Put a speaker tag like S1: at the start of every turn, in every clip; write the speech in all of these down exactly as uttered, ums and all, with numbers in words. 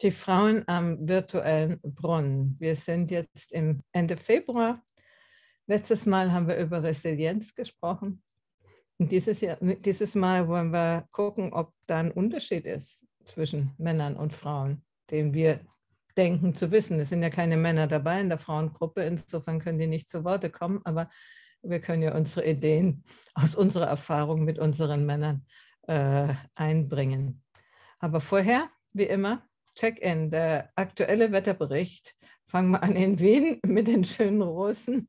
S1: Die Frauen am virtuellen Brunnen. Wir sind jetzt im Ende Februar. Letztes Mal haben wir über Resilienz gesprochen. Und dieses, Jahr, dieses Mal wollen wir gucken, ob da ein Unterschied ist zwischen Männern und Frauen, den wir denken zu wissen. Es sind ja keine Männer dabei in der Frauengruppe, insofern können die nicht zu Worte kommen, aber wir können ja unsere Ideen aus unserer Erfahrung mit unseren Männern äh, einbringen. Aber vorher, wie immer, Check-in, der aktuelle Wetterbericht. Fangen wir an in Wien mit den schönen Rosen.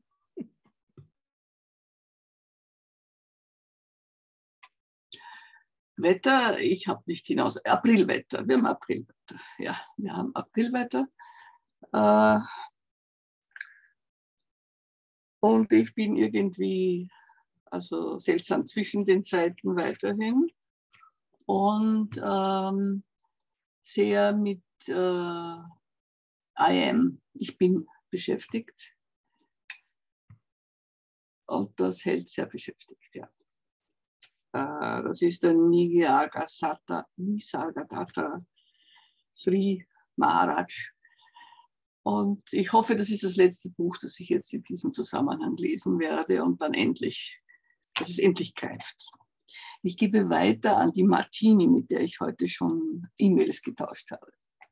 S2: Wetter, ich habe nicht hinaus. Aprilwetter, wir haben Aprilwetter. Ja, wir haben Aprilwetter. Äh, und ich bin irgendwie also seltsam zwischen den Zeiten weiterhin und ähm, sehr mit äh, I am. Ich bin beschäftigt und das hält sehr beschäftigt, ja. Das ist der Nisargadatta Sri Maharaj. Und ich hoffe, das ist das letzte Buch, das ich jetzt in diesem Zusammenhang lesen werde und dann endlich, dass es endlich greift. Ich gebe weiter an die Martini, mit der ich heute schon E-Mails getauscht habe.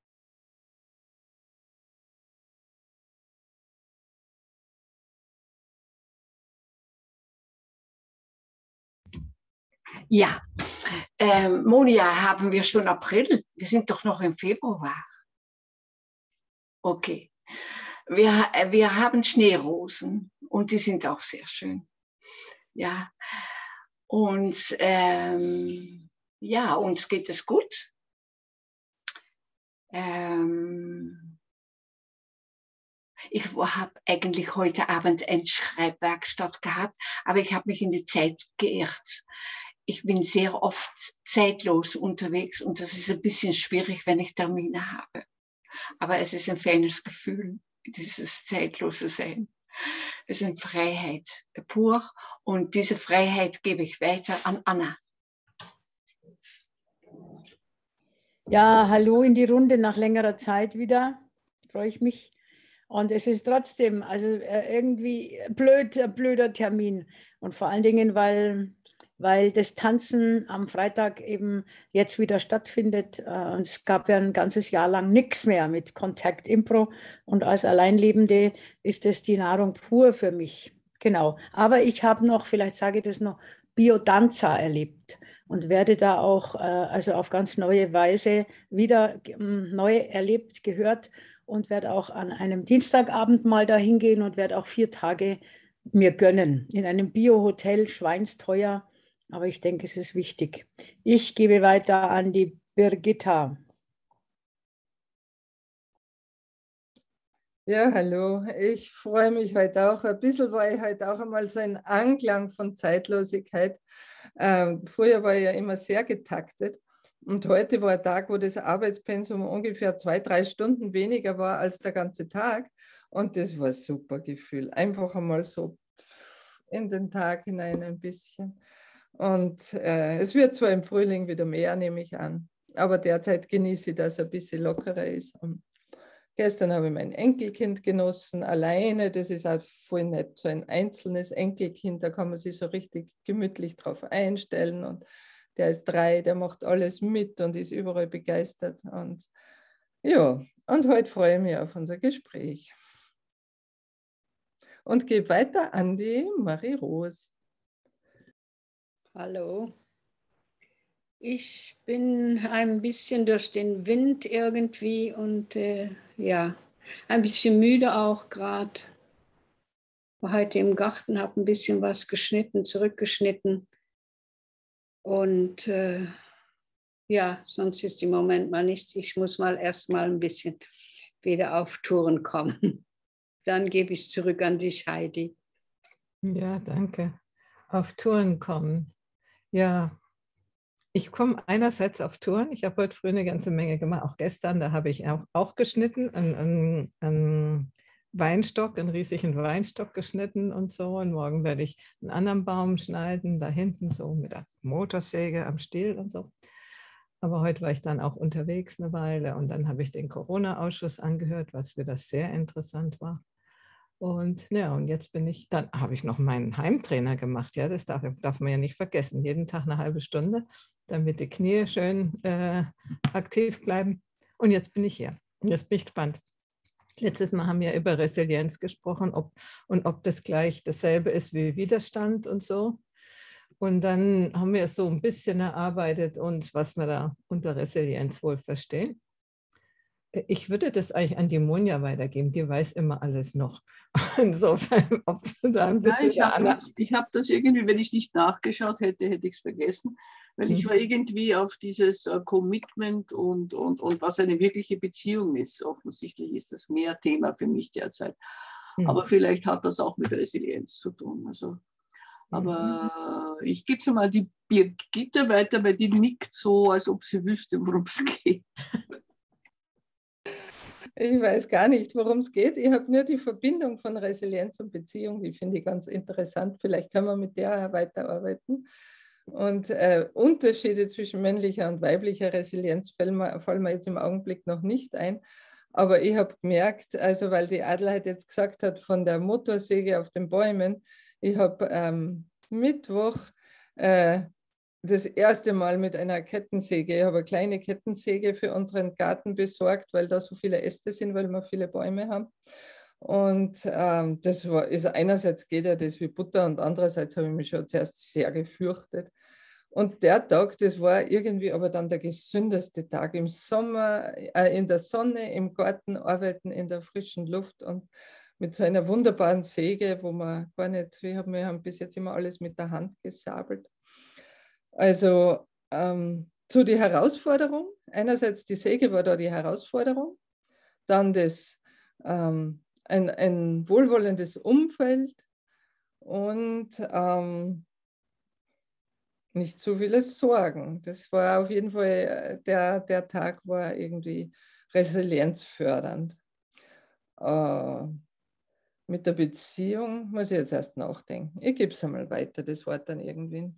S3: Ja, ähm, Monia, haben wir schon April? Wir sind doch noch im Februar. Okay. Wir, wir haben Schneerosen und die sind auch sehr schön. Ja, und ähm, ja, uns geht es gut. Ähm, ich habe eigentlich heute Abend eine Schreibwerkstatt gehabt, aber ich habe mich in die Zeit geirrt. Ich bin sehr oft zeitlos unterwegs und das ist ein bisschen schwierig, wenn ich Termine habe. Aber es ist ein feines Gefühl, dieses zeitlose Sein. Es ist eine Freiheit pur und diese Freiheit gebe ich weiter an Anna.
S4: Ja, hallo in die Runde nach längerer Zeit wieder. Freue ich mich. Und es ist trotzdem also irgendwie blöd, ein blöder Termin. Und vor allen Dingen, weil, weil das Tanzen am Freitag eben jetzt wieder stattfindet. Und es gab ja ein ganzes Jahr lang nichts mehr mit Contact Impro. Und als Alleinlebende ist das die Nahrung pur für mich. Genau. Aber ich habe noch, vielleicht sage ich das noch, Biodanza erlebt und werde da auch also auf ganz neue Weise wieder neu erlebt, gehört. Und werde auch an einem Dienstagabend mal da hingehen und werde auch vier Tage mir gönnen. In einem Bio-Hotel, schweinsteuer, aber ich denke, es ist wichtig. Ich gebe weiter an die Birgitta.
S1: Ja, hallo. Ich freue mich heute auch. Ein bisschen war ich heute auch einmal so ein Anklang von Zeitlosigkeit. Ähm, früher war ich ja immer sehr getaktet. Und heute war ein Tag, wo das Arbeitspensum ungefähr zwei, drei Stunden weniger war als der ganze Tag. Und das war ein super Gefühl. Einfach einmal so in den Tag hinein ein bisschen. Und äh, es wird zwar im Frühling wieder mehr, nehme ich an. Aber derzeit genieße ich, dass es ein bisschen lockerer ist. Und gestern habe ich mein Enkelkind genossen, alleine. Das ist halt voll nett, so ein einzelnes Enkelkind. Da kann man sich so richtig gemütlich drauf einstellen. Und der ist drei, der macht alles mit und ist überall begeistert. Und ja, und heute freue ich mich auf unser Gespräch. Und gebe weiter an die Marie-Rose.
S5: Hallo. Ich bin ein bisschen durch den Wind irgendwie und äh, ja, ein bisschen müde auch gerade. War heute im Garten, habe ein bisschen was geschnitten, zurückgeschnitten. Und äh, ja, sonst ist im Moment mal nichts. Ich muss mal erst mal ein bisschen wieder auf Touren kommen. Dann gebe ich es zurück an dich, Heidi.
S1: Ja, danke. Auf Touren kommen. Ja, ich komme einerseits auf Touren. Ich habe heute früh eine ganze Menge gemacht, auch gestern. Da habe ich auch, auch geschnitten, einen, einen Weinstock, einen riesigen Weinstock geschnitten und so. Und morgen werde ich einen anderen Baum schneiden, da hinten so mit der Motorsäge am Stiel und so.
S6: Aber heute war ich dann auch unterwegs eine Weile und dann habe ich den Corona-Ausschuss angehört, was wieder sehr interessant war. Und ja, und jetzt bin ich, dann habe ich noch meinen Heimtrainer gemacht. Ja, das darf, darf man ja nicht vergessen. Jeden Tag eine halbe Stunde, damit die Knie schön äh, aktiv bleiben. Und jetzt bin ich hier. Jetzt bin ich gespannt. Letztes Mal haben wir über Resilienz gesprochen ob, und ob das gleich dasselbe ist wie Widerstand und so. Und dann haben wir so ein bisschen erarbeitet und was wir da unter Resilienz wohl verstehen. Ich würde das eigentlich an die Monja weitergeben, die weiß immer alles noch. Insofern, ob du da ein bisschen...
S2: Ja, ich habe das, ich hab das irgendwie, wenn ich es nicht nachgeschaut hätte, hätte ich es vergessen, weil hm. ich war irgendwie auf dieses uh, Commitment und, und, und was eine wirkliche Beziehung ist. Offensichtlich ist das mehr Thema für mich derzeit. Hm. Aber vielleicht hat das auch mit Resilienz zu tun. Also, aber mhm. ich gebe es mal die Birgitta weiter, weil die nickt so, als ob sie wüsste, worum es geht.
S1: Ich weiß gar nicht, worum es geht. Ich habe nur die Verbindung von Resilienz und Beziehung, die finde ich ganz interessant. Vielleicht können wir mit der weiterarbeiten. Und äh, Unterschiede zwischen männlicher und weiblicher Resilienz fallen mir, fallen mir jetzt im Augenblick noch nicht ein. Aber ich habe gemerkt, also weil die Adelheid jetzt gesagt hat, von der Motorsäge auf den Bäumen, ich habe ähm, Mittwoch äh, das erste Mal mit einer Kettensäge. Ich habe eine kleine Kettensäge für unseren Garten besorgt, weil da so viele Äste sind, weil wir viele Bäume haben. Und ähm, das war, ist einerseits geht ja das wie Butter und andererseits habe ich mich schon zuerst sehr gefürchtet. Und der Tag, das war irgendwie aber dann der gesündeste Tag im Sommer, äh, in der Sonne, im Garten arbeiten, in der frischen Luft und mit so einer wunderbaren Säge, wo man gar nicht, wir haben, wir haben bis jetzt immer alles mit der Hand gesabelt. Also ähm, zu die Herausforderung, einerseits die Säge war da die Herausforderung, dann das, ähm, ein, ein wohlwollendes Umfeld und ähm, nicht zu viele Sorgen. Das war auf jeden Fall, der, der Tag war irgendwie resilienzfördernd. Äh, mit der Beziehung muss ich jetzt erst nachdenken. Ich gebe es einmal weiter, das Wort dann irgendwie.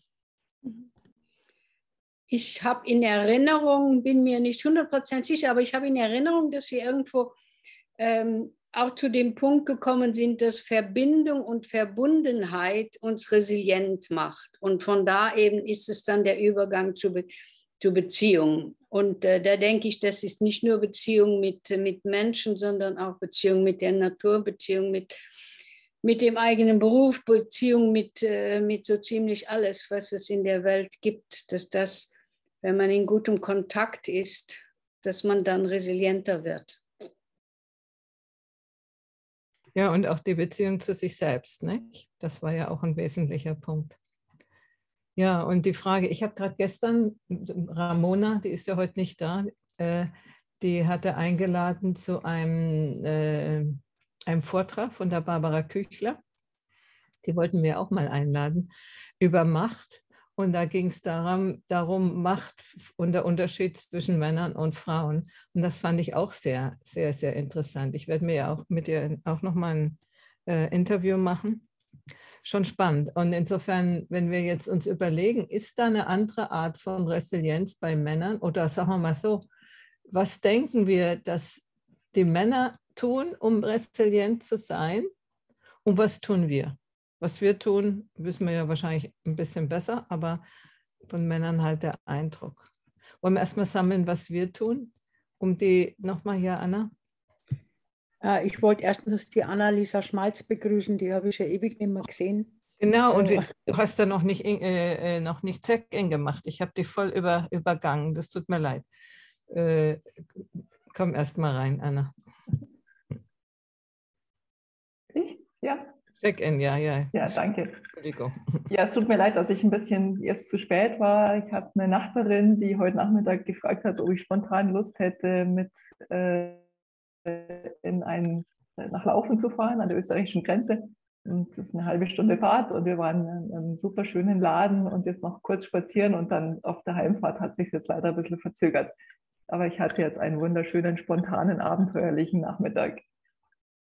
S5: Ich habe in Erinnerung, bin mir nicht hundert Prozent sicher, aber ich habe in Erinnerung, dass wir irgendwo ähm, auch zu dem Punkt gekommen sind, dass Verbindung und Verbundenheit uns resilient macht. Und von da eben ist es dann der Übergang zu, Be zu Beziehung. Und äh, da denke ich, das ist nicht nur Beziehung mit, mit Menschen, sondern auch Beziehung mit der Natur, Beziehung mit, mit dem eigenen Beruf, Beziehung mit, äh, mit so ziemlich alles, was es in der Welt gibt, dass das, wenn man in gutem Kontakt ist, dass man dann resilienter wird.
S6: Ja, und auch die Beziehung zu sich selbst, nicht? Das war ja auch ein wesentlicher Punkt. Ja, und die Frage, ich habe gerade gestern, Ramona, die ist ja heute nicht da, äh, die hatte eingeladen zu einem, äh, einem Vortrag von der Barbara Küchler. Die wollten wir auch mal einladen, über Macht. Und da ging es darum, darum, Macht und der Unterschied zwischen Männern und Frauen. Und das fand ich auch sehr, sehr, sehr interessant. Ich werde mir ja auch mit ihr auch nochmal ein äh, Interview machen. Schon spannend. Und insofern, wenn wir jetzt uns überlegen, ist da eine andere Art von Resilienz bei Männern? Oder sagen wir mal so, was denken wir, dass die Männer tun, um resilient zu sein? Und was tun wir? Was wir tun, wissen wir ja wahrscheinlich ein bisschen besser, aber von Männern halt der Eindruck. Wollen wir erstmal sammeln, was wir tun? Um die, nochmal hier, Anna.
S4: Ich wollte erstens die Anna-Lisa Schmalz begrüßen, die habe ich ja ewig nicht mehr gesehen.
S6: Genau, und wir, du hast ja noch nicht, äh, noch nicht Check-in gemacht. Ich habe dich voll über, übergangen, das tut mir leid. Äh, komm erst mal rein, Anna.
S7: Ich? Ja.
S6: Check-in, ja, ja.
S7: Ja, danke.
S6: Entschuldigung.
S7: Ja, es tut mir leid, dass ich ein bisschen jetzt zu spät war. Ich habe eine Nachbarin, die heute Nachmittag gefragt hat, ob ich spontan Lust hätte, mit äh, in ein, nach Laufen zu fahren, an der österreichischen Grenze. Und das ist eine halbe Stunde Fahrt und wir waren in einem super schönen Laden und jetzt noch kurz spazieren und dann auf der Heimfahrt hat sich jetzt leider ein bisschen verzögert. Aber ich hatte jetzt einen wunderschönen, spontanen, abenteuerlichen Nachmittag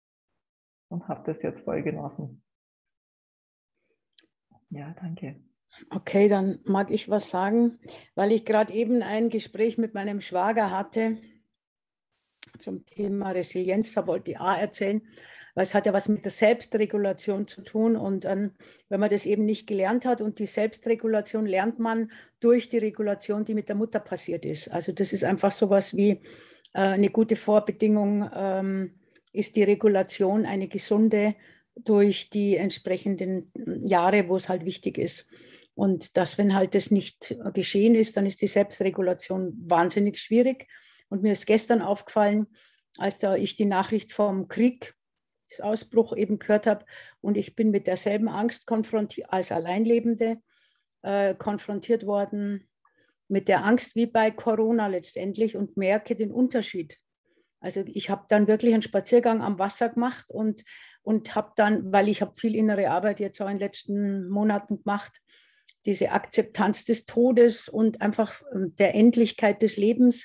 S7: und habe das jetzt voll genossen. Ja, danke.
S4: Okay, dann mag ich was sagen, weil ich gerade eben ein Gespräch mit meinem Schwager hatte zum Thema Resilienz. Da wollte ich auch erzählen, weil es hat ja was mit der Selbstregulation zu tun. Und ähm, wenn man das eben nicht gelernt hat, und die Selbstregulation lernt man durch die Regulation, die mit der Mutter passiert ist. Also das ist einfach sowas wie äh, eine gute Vorbedingung, ähm, ist die Regulation eine gesunde durch die entsprechenden Jahre, wo es halt wichtig ist. Und dass, wenn halt das nicht geschehen ist, dann ist die Selbstregulation wahnsinnig schwierig. Und mir ist gestern aufgefallen, als da ich die Nachricht vom Krieg, das Ausbruch eben gehört habe, und ich bin mit derselben Angst konfrontiert, als Alleinlebende äh, konfrontiert worden, mit der Angst wie bei Corona letztendlich, und merke den Unterschied. Also ich habe dann wirklich einen Spaziergang am Wasser gemacht und, und habe dann, weil ich habe viel innere Arbeit jetzt auch in den letzten Monaten gemacht, diese Akzeptanz des Todes und einfach der Endlichkeit des Lebens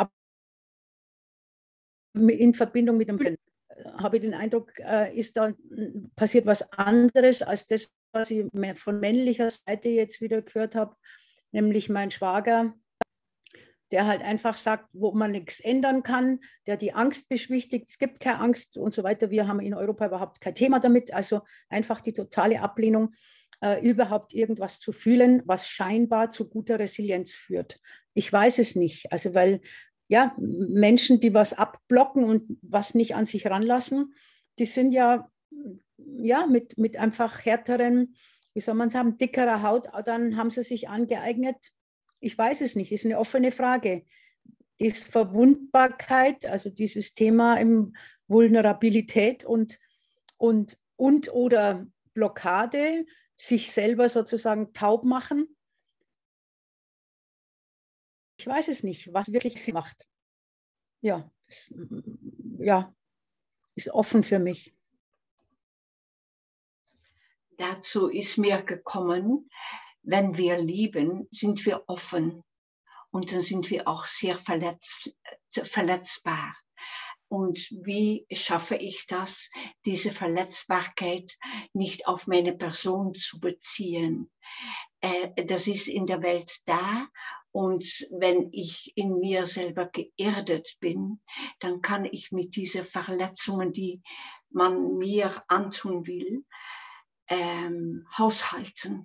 S4: in Verbindung mit dem Film, habe ich den Eindruck, ist da passiert was anderes als das, was ich von männlicher Seite jetzt wieder gehört habe, nämlich mein Schwager, der halt einfach sagt, wo man nichts ändern kann, der die Angst beschwichtigt, es gibt keine Angst und so weiter. Wir haben in Europa überhaupt kein Thema damit, also einfach die totale Ablehnung, äh, überhaupt irgendwas zu fühlen, was scheinbar zu guter Resilienz führt. Ich weiß es nicht, also weil ja, Menschen, die was abblocken und was nicht an sich ranlassen, die sind ja, ja mit, mit einfach härteren, wie soll man sagen, dickerer Haut, dann haben sie sich angeeignet. Ich weiß es nicht, ist eine offene Frage. Ist Verwundbarkeit, also dieses Thema im Vulnerabilität und, und, und oder Blockade, sich selber sozusagen taub machen? Ich weiß es nicht, was wirklich Sinn macht. Ja, ist, ja, ist offen für mich.
S3: Dazu ist mir gekommen, wenn wir lieben, sind wir offen und dann sind wir auch sehr verletz, verletzbar. Und wie schaffe ich das, diese Verletzbarkeit nicht auf meine Person zu beziehen? Äh, das ist in der Welt da. Und wenn ich in mir selber geerdet bin, dann kann ich mit diesen Verletzungen, die man mir antun will, ähm, haushalten.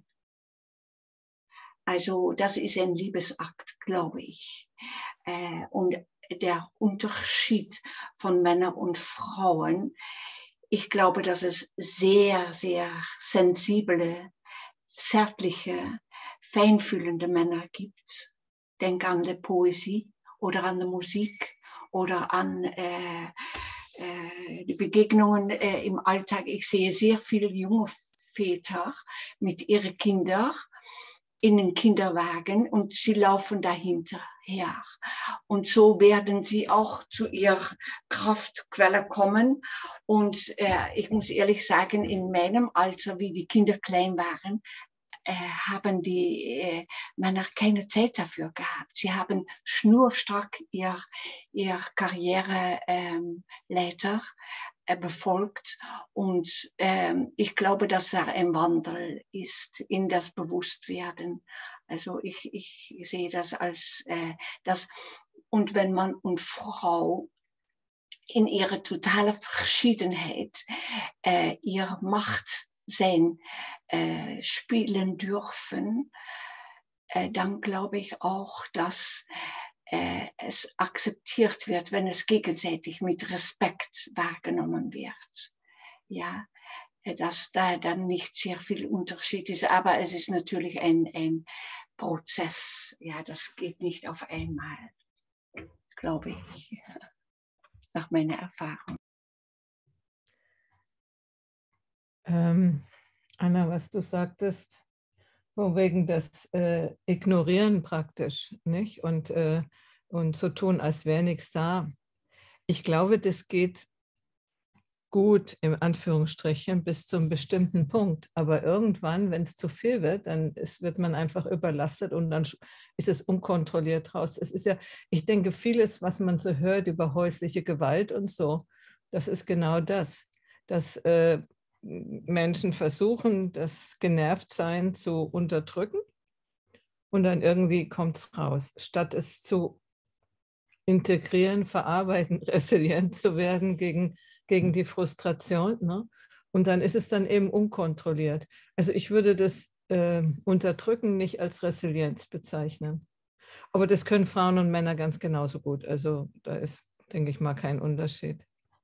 S3: Also das ist ein Liebesakt, glaube ich. Äh, und der Unterschied von Männern und Frauen, ich glaube, dass es sehr, sehr sensible, zärtliche, feinfühlende Männer gibt. Denk an die Poesie oder an die Musik oder an äh, äh, die Begegnungen äh, im Alltag. Ich sehe sehr viele junge Väter mit ihren Kindern in den Kinderwagen und sie laufen dahinter her. Und so werden sie auch zu ihrer Kraftquelle kommen. Und äh, ich muss ehrlich sagen, in meinem Alter, wie die Kinder klein waren, äh, haben die äh, Männer keine Zeit dafür gehabt. Sie haben schnurstracks ihr, ihr Karriereleiter ähm, befolgt. Und ähm, ich glaube, dass da ein Wandel ist in das Bewusstwerden. Also ich, ich sehe das als äh, das. Und wenn Mann und Frau in ihrer totalen Verschiedenheit äh, ihre Macht sein äh, spielen dürfen, äh, dann glaube ich auch, dass Äh, es akzeptiert wird, wenn es gegenseitig mit Respekt wahrgenommen wird. Ja, dass da dann nicht sehr viel Unterschied ist, aber es ist natürlich ein, ein Prozess. Ja, das geht nicht auf einmal, glaube ich, nach meiner Erfahrung.
S6: Ähm, Anna, was du sagtest, wegen das äh, Ignorieren praktisch, nicht? Und, äh, und so tun, als wäre nichts da. Ich glaube, das geht gut, im Anführungsstrichen, bis zu einem bestimmten Punkt. Aber irgendwann, wenn es zu viel wird, dann ist, wird man einfach überlastet und dann ist es unkontrolliert raus. Es ist ja, ich denke, vieles, was man so hört über häusliche Gewalt und so, das ist genau das. Dass, äh, Menschen versuchen, das Genervtsein zu unterdrücken und dann irgendwie kommt es raus. Statt es zu integrieren, verarbeiten, resilient zu werden gegen, gegen die Frustration. Ne? Und dann ist es dann eben unkontrolliert. Also ich würde das äh, Unterdrücken nicht als Resilienz bezeichnen. Aber das können Frauen und Männer ganz genauso gut. Also da ist, denke ich mal, kein Unterschied.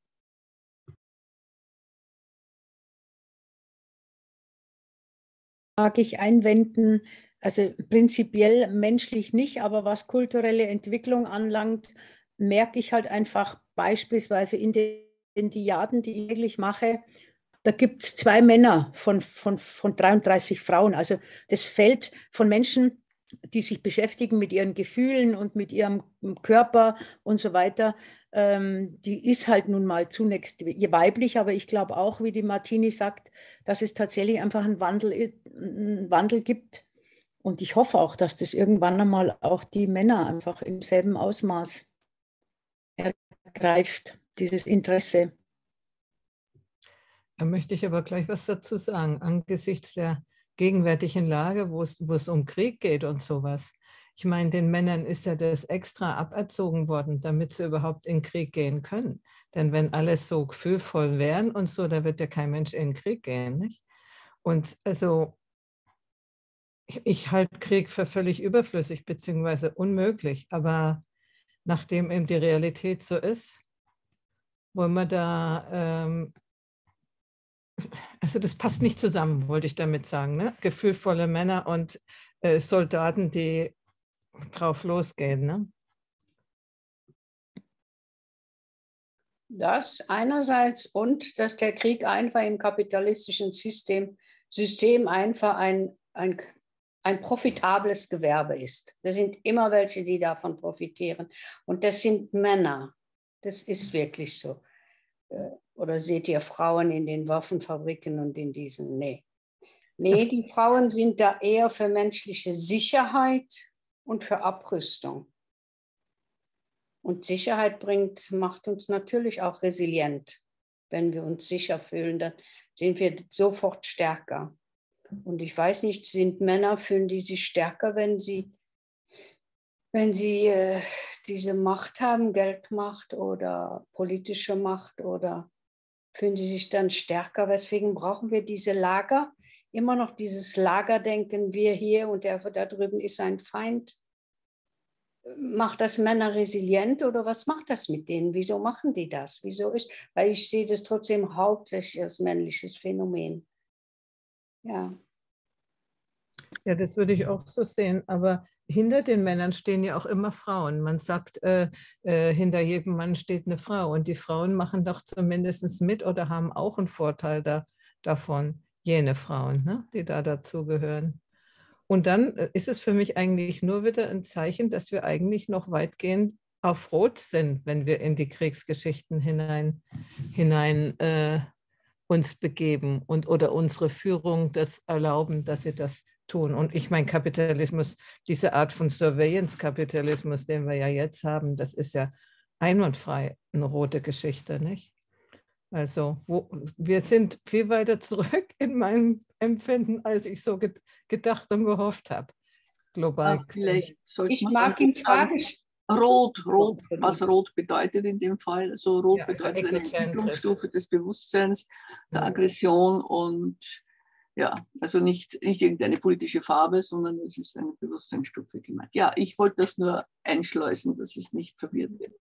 S4: Mag ich einwenden, also prinzipiell menschlich nicht, aber was kulturelle Entwicklung anlangt, merke ich halt einfach beispielsweise in den Diaden, die ich täglich mache, da gibt es zwei Männer von, von, von dreiunddreißig Frauen. Also das Feld von Menschen, die sich beschäftigen mit ihren Gefühlen und mit ihrem Körper und so weiter, ähm, die ist halt nun mal zunächst weiblich, aber ich glaube auch, wie die Martini sagt, dass es tatsächlich einfach einen Wandel, einen Wandel gibt. Und ich hoffe auch, dass das irgendwann einmal auch die Männer einfach im selben Ausmaß ergreift, dieses Interesse.
S6: Da möchte ich aber gleich was dazu sagen. Angesichts der gegenwärtigen Lage, wo es, wo es um Krieg geht und sowas. Ich meine, den Männern ist ja das extra aberzogen worden, damit sie überhaupt in den Krieg gehen können. Denn wenn alles so gefühlvoll wären und so, da wird ja kein Mensch in den Krieg gehen. Nicht? Und also, ich, ich halte Krieg für völlig überflüssig bzw. unmöglich. Aber nachdem eben die Realität so ist, wollen wir da... Ähm, Also das passt nicht zusammen, wollte ich damit sagen. Ne? Gefühlvolle Männer und äh, Soldaten, die drauf losgehen. Ne?
S5: Das einerseits und dass der Krieg einfach im kapitalistischen System, System einfach ein, ein, ein profitables Gewerbe ist. Da sind immer welche, die davon profitieren. Und das sind Männer. Das ist wirklich so. Oder seht ihr Frauen in den Waffenfabriken und in diesen? Nee. Nee, die Frauen sind da eher für menschliche Sicherheit und für Abrüstung. Und Sicherheit bringt, macht uns natürlich auch resilient. Wenn wir uns sicher fühlen, dann sind wir sofort stärker. Und ich weiß nicht, sind Männer, fühlen die sich stärker, wenn sie, wenn sie äh, diese Macht haben, Geldmacht oder politische Macht, oder fühlen sie sich dann stärker? Weswegen brauchen wir diese Lager? Immer noch dieses Lagerdenken, wir hier und der da drüben ist ein Feind. Macht das Männer resilient oder was macht das mit denen? Wieso machen die das? Wieso ist, weil ich sehe das trotzdem hauptsächlich als männliches Phänomen. Ja.
S6: Ja, das würde ich auch so sehen. Aber hinter den Männern stehen ja auch immer Frauen. Man sagt, äh, äh, hinter jedem Mann steht eine Frau. Und die Frauen machen doch zumindest mit oder haben auch einen Vorteil da, davon, jene Frauen, ne, die da dazugehören. Und dann ist es für mich eigentlich nur wieder ein Zeichen, dass wir eigentlich noch weitgehend auf Rot sind, wenn wir in die Kriegsgeschichten hinein, hinein äh, uns begeben und oder unsere Führung das erlauben, dass sie das tun. Und ich meine, Kapitalismus, diese Art von Surveillance-Kapitalismus, den wir ja jetzt haben, das ist ja einwandfrei eine rote Geschichte, nicht? Also wo, wir sind viel weiter zurück in meinem Empfinden, als ich so ge gedacht und gehofft habe. Global.
S2: Ach, vielleicht sollte
S5: Ich
S2: man
S5: mag
S2: dann
S5: in Frage
S2: Rot, Rot, was Rot bedeutet in dem Fall. Also Rot
S6: ja, also
S2: bedeutet eine Entwicklungsstufe des Bewusstseins, der ja. Aggression und ja, also nicht, nicht irgendeine politische Farbe, sondern es ist eine Bewusstseinsstufe gemeint. Ja, ich wollte das nur einschleusen, dass es nicht verwirrt wird.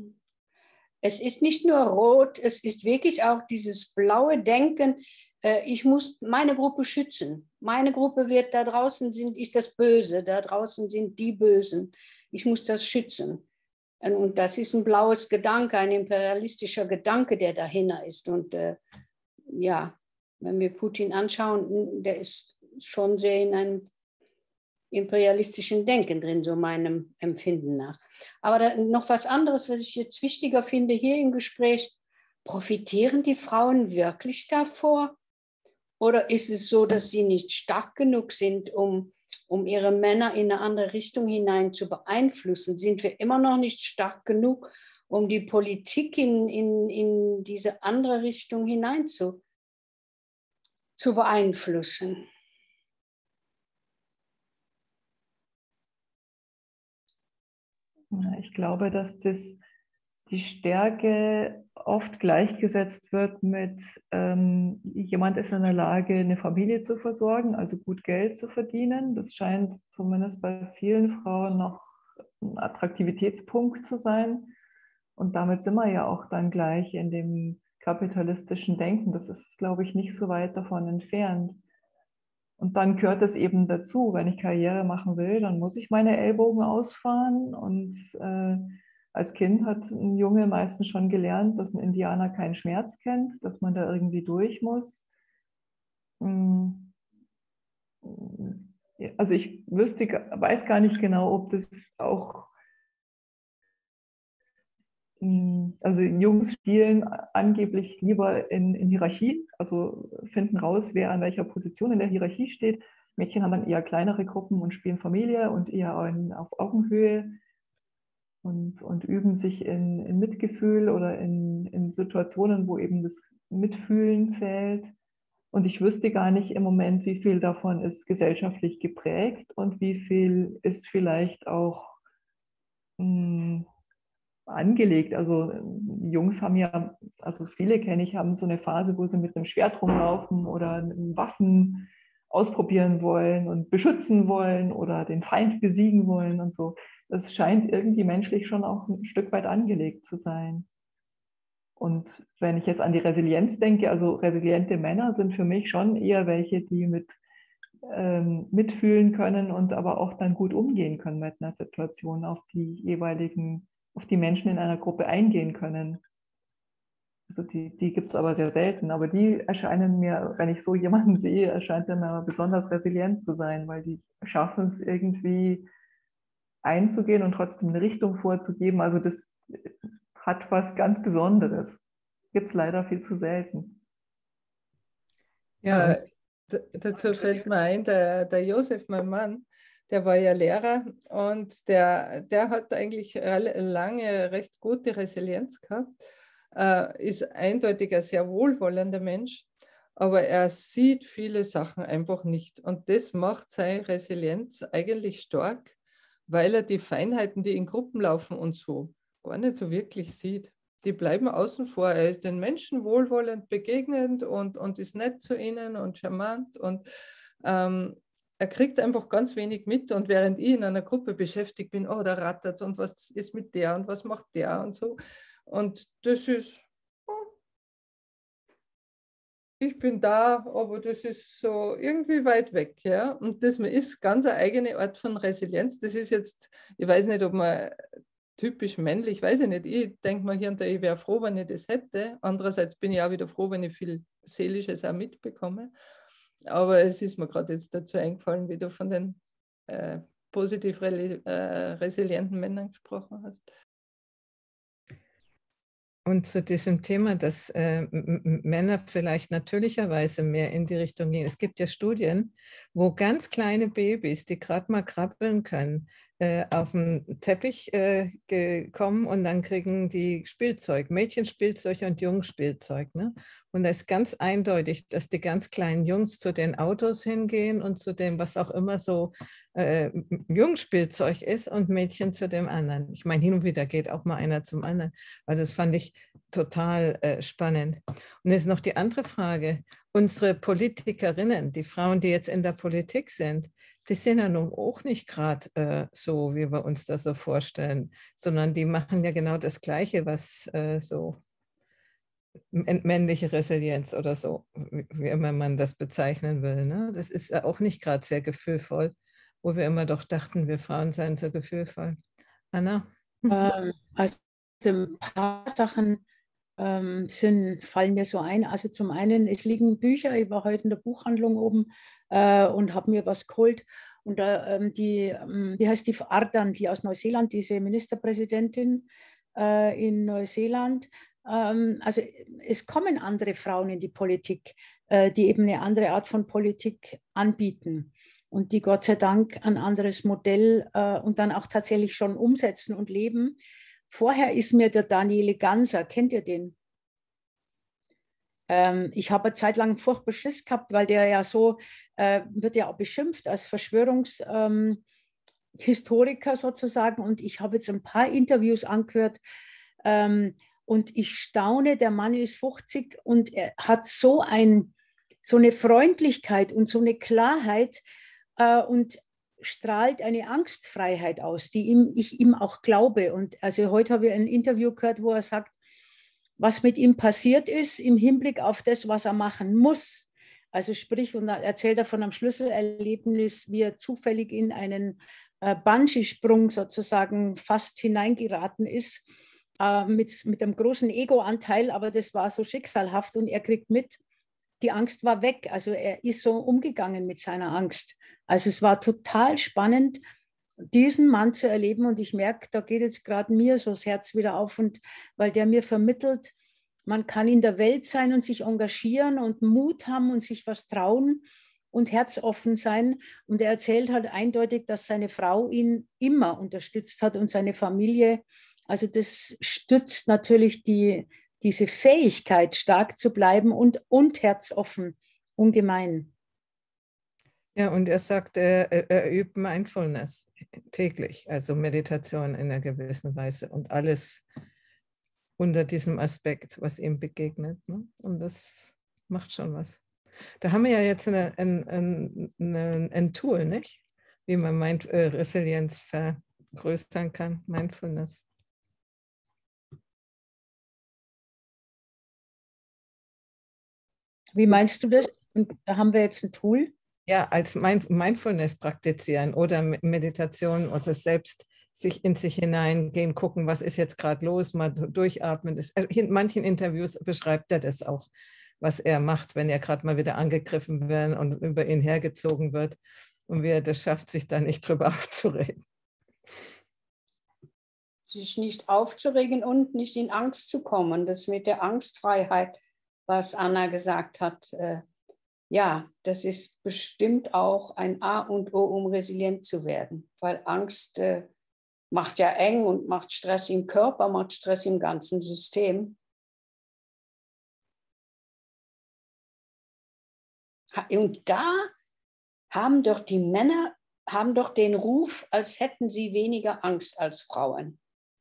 S5: Es ist nicht nur rot, es ist wirklich auch dieses blaue Denken, äh, ich muss meine Gruppe schützen. Meine Gruppe wird, da draußen sind, ist das Böse, da draußen sind die Bösen. Ich muss das schützen. Und das ist ein blaues Gedanke, ein imperialistischer Gedanke, der dahinter ist. Und äh, ja, wenn wir Putin anschauen, der ist schon sehr in einem imperialistischen Denken drin, so meinem Empfinden nach. Aber da, noch was anderes, was ich jetzt wichtiger finde hier im Gespräch, profitieren die Frauen wirklich davor? Oder ist es so, dass sie nicht stark genug sind, um, um ihre Männer in eine andere Richtung hinein zu beeinflussen? Sind wir immer noch nicht stark genug, um die Politik in, in, in diese andere Richtung hinein zu, zu beeinflussen.
S7: Ich glaube, dass das die Stärke oft gleichgesetzt wird mit, ähm, jemand ist in der Lage, eine Familie zu versorgen, also gut Geld zu verdienen. Das scheint zumindest bei vielen Frauen noch ein Attraktivitätspunkt zu sein. Und damit sind wir ja auch dann gleich in dem kapitalistischen Denken. Das ist, glaube ich, nicht so weit davon entfernt. Und dann gehört es eben dazu, wenn ich Karriere machen will, dann muss ich meine Ellbogen ausfahren. Und äh, als Kind hat ein Junge meistens schon gelernt, dass ein Indianer keinen Schmerz kennt, dass man da irgendwie durch muss. Also ich wüsste, weiß gar nicht genau, ob das auch, also Jungs spielen angeblich lieber in, in Hierarchie, also finden raus, wer an welcher Position in der Hierarchie steht. Mädchen haben dann eher kleinere Gruppen und spielen Familie und eher in, auf Augenhöhe. Und, und üben sich in, in Mitgefühl oder in, in Situationen, wo eben das Mitfühlen zählt. Und ich wüsste gar nicht im Moment, wie viel davon ist gesellschaftlich geprägt und wie viel ist vielleicht auch mh, angelegt. Also Jungs haben ja, also viele kenne ich, haben so eine Phase, wo sie mit einem Schwert rumlaufen oder Waffen ausprobieren wollen und beschützen wollen oder den Feind besiegen wollen und so. Das scheint irgendwie menschlich schon auch ein Stück weit angelegt zu sein. Und wenn ich jetzt an die Resilienz denke, also resiliente Männer sind für mich schon eher welche, die mit, ähm, mitfühlen können und aber auch dann gut umgehen können mit einer Situation, auf die jeweiligen, auf die Menschen in einer Gruppe eingehen können. Also die, die gibt es aber sehr selten, aber die erscheinen mir, wenn ich so jemanden sehe, erscheint er mir besonders resilient zu sein, weil die schaffen es irgendwie einzugehen und trotzdem eine Richtung vorzugeben. Also das hat was ganz Besonderes. Gibt es leider viel zu selten.
S1: Ja, äh, dazu fällt mir ein, der, der Josef, mein Mann, der war ja Lehrer und der, der hat eigentlich lange recht gute Resilienz gehabt, äh, ist eindeutig ein sehr wohlwollender Mensch, aber er sieht viele Sachen einfach nicht. Und das macht seine Resilienz eigentlich stark, weil er die Feinheiten, die in Gruppen laufen und so, gar nicht so wirklich sieht. Die bleiben außen vor. Er ist den Menschen wohlwollend begegnend und, und ist nett zu ihnen und charmant. Und ähm, er kriegt einfach ganz wenig mit. Und während ich in einer Gruppe beschäftigt bin, oh, da rattert es und was ist mit der und was macht der und so. Und das ist, oh, ich bin da, aber das ist so irgendwie weit weg. Ja? Und das ist ganz eine eigene Art von Resilienz. Das ist jetzt, ich weiß nicht, ob man typisch männlich, weiß ich nicht. Ich denke mal hier und da, ich wäre froh, wenn ich das hätte. Andererseits bin ich auch wieder froh, wenn ich viel Seelisches auch mitbekomme. Aber es ist mir gerade jetzt dazu eingefallen, wie du von den äh, positiv äh, resilienten Männern gesprochen hast.
S6: Und zu diesem Thema, dass äh, Männer vielleicht natürlicherweise mehr in die Richtung gehen. Es gibt ja Studien, wo ganz kleine Babys, die gerade mal krabbeln können, äh, auf den Teppich äh, kommen und dann kriegen die Spielzeug, Mädchenspielzeug und Jungsspielzeug. Ne? Und da ist ganz eindeutig, dass die ganz kleinen Jungs zu den Autos hingehen und zu dem, was auch immer so äh, Jungsspielzeug ist und Mädchen zu dem anderen. Ich meine, hin und wieder geht auch mal einer zum anderen, weil das fand ich total äh, spannend. Und jetzt noch die andere Frage. Unsere Politikerinnen, die Frauen, die jetzt in der Politik sind, die sind ja nun auch nicht gerade äh, so, wie wir uns das so vorstellen, sondern die machen ja genau das Gleiche, was äh, so männliche Resilienz oder so, wie immer man das bezeichnen will. Ne? Das ist ja auch nicht gerade sehr gefühlvoll, wo wir immer doch dachten, wir Frauen seien so gefühlvoll. Anna?
S4: Ähm, also ein paar Sachen ähm, sind, fallen mir so ein. Also zum einen, es liegen Bücher, ich war heute in der Buchhandlung oben äh, und habe mir was geholt. Und da, ähm, die, ähm, wie heißt die, Ardern, die aus Neuseeland, diese Ministerpräsidentin äh, in Neuseeland. Ähm, also es kommen andere Frauen in die Politik, äh, die eben eine andere Art von Politik anbieten. Und die Gott sei Dank ein anderes Modell äh, und dann auch tatsächlich schon umsetzen und leben. Vorher ist mir der Daniele Ganser, kennt ihr den? Ähm, ich habe eine Zeit lang furchtbar Schiss gehabt, weil der ja so, äh, wird ja auch beschimpft als Verschwörungshistoriker ähm, sozusagen. Und ich habe jetzt ein paar Interviews angehört ähm, und ich staune, der Mann ist fünfzig und er hat so, ein, so eine Freundlichkeit und so eine Klarheit äh, und strahlt eine Angstfreiheit aus, die ihm, ich ihm auch glaube. Und also heute habe ich ein Interview gehört, wo er sagt, was mit ihm passiert ist im Hinblick auf das, was er machen muss. Also sprich, und dann erzählt er von einem Schlüsselerlebnis, wie er zufällig in einen äh, Bungee-Sprung sozusagen fast hineingeraten ist, äh, mit, mit einem großen Ego-Anteil, aber das war so schicksalhaft und er kriegt mit, die Angst war weg. Also er ist so umgegangen mit seiner Angst. Also es war total spannend, diesen Mann zu erleben und ich merke, da geht jetzt gerade mir so das Herz wieder auf und weil der mir vermittelt, man kann in der Welt sein und sich engagieren und Mut haben und sich was trauen und herzoffen sein und er erzählt halt eindeutig, dass seine Frau ihn immer unterstützt hat und seine Familie, also das stützt natürlich die, diese Fähigkeit, stark zu bleiben und, und herzoffen, ungemein.
S6: Ja, und er sagt, er, er übt Mindfulness täglich, also Meditation in einer gewissen Weise und alles unter diesem Aspekt, was ihm begegnet. Ne? Und das macht schon was. Da haben wir ja jetzt eine, ein, ein, ein, ein Tool, nicht? Wie man Mind, äh, Resilienz vergrößern kann, Mindfulness.
S4: Wie meinst du das? Und da haben wir jetzt ein Tool?
S6: Ja, als Mind Mindfulness praktizieren oder Meditation oder selbst sich in sich hineingehen, gucken, was ist jetzt gerade los, mal durchatmen. Das, in manchen Interviews beschreibt er das auch, was er macht, wenn er gerade mal wieder angegriffen wird und über ihn hergezogen wird und wie er das schafft, sich da nicht drüber aufzuregen.
S5: Sich nicht aufzuregen und nicht in Angst zu kommen. Das mit der Angstfreiheit, was Anna gesagt hat, äh, ja, das ist bestimmt auch ein A und O, um resilient zu werden, weil Angst äh, macht ja eng und macht Stress im Körper, macht Stress im ganzen System. Und da haben doch die Männer haben doch den Ruf, als hätten sie weniger Angst als Frauen.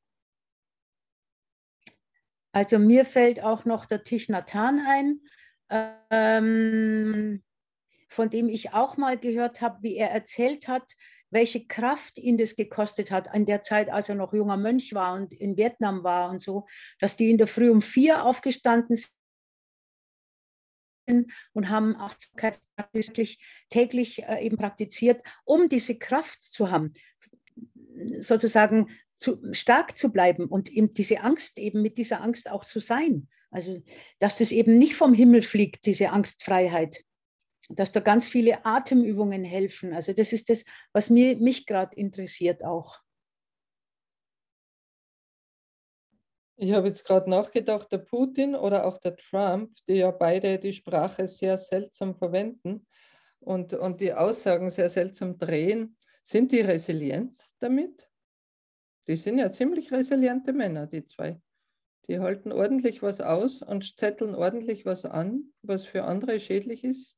S4: Also mir fällt auch noch der Thich Nhat Hanh ein, ähm, von dem ich auch mal gehört habe, wie er erzählt hat, welche Kraft ihn das gekostet hat in der Zeit, als er noch junger Mönch war und in Vietnam war und so, dass die in der Früh um vier aufgestanden sind und haben Achtsamkeit täglich äh, eben praktiziert, um diese Kraft zu haben, sozusagen zu, stark zu bleiben und eben diese Angst, eben mit dieser Angst auch zu sein. Also, dass das eben nicht vom Himmel fliegt, diese Angstfreiheit. Dass da ganz viele Atemübungen helfen. Also das ist das, was mir, mich gerade interessiert auch.
S1: Ich habe jetzt gerade nachgedacht, der Putin oder auch der Trump, die ja beide die Sprache sehr seltsam verwenden und, und die Aussagen sehr seltsam drehen, sind die resilient damit? Die sind ja ziemlich resiliente Männer, die zwei. Die halten ordentlich was aus und zetteln ordentlich was an, was für andere schädlich ist.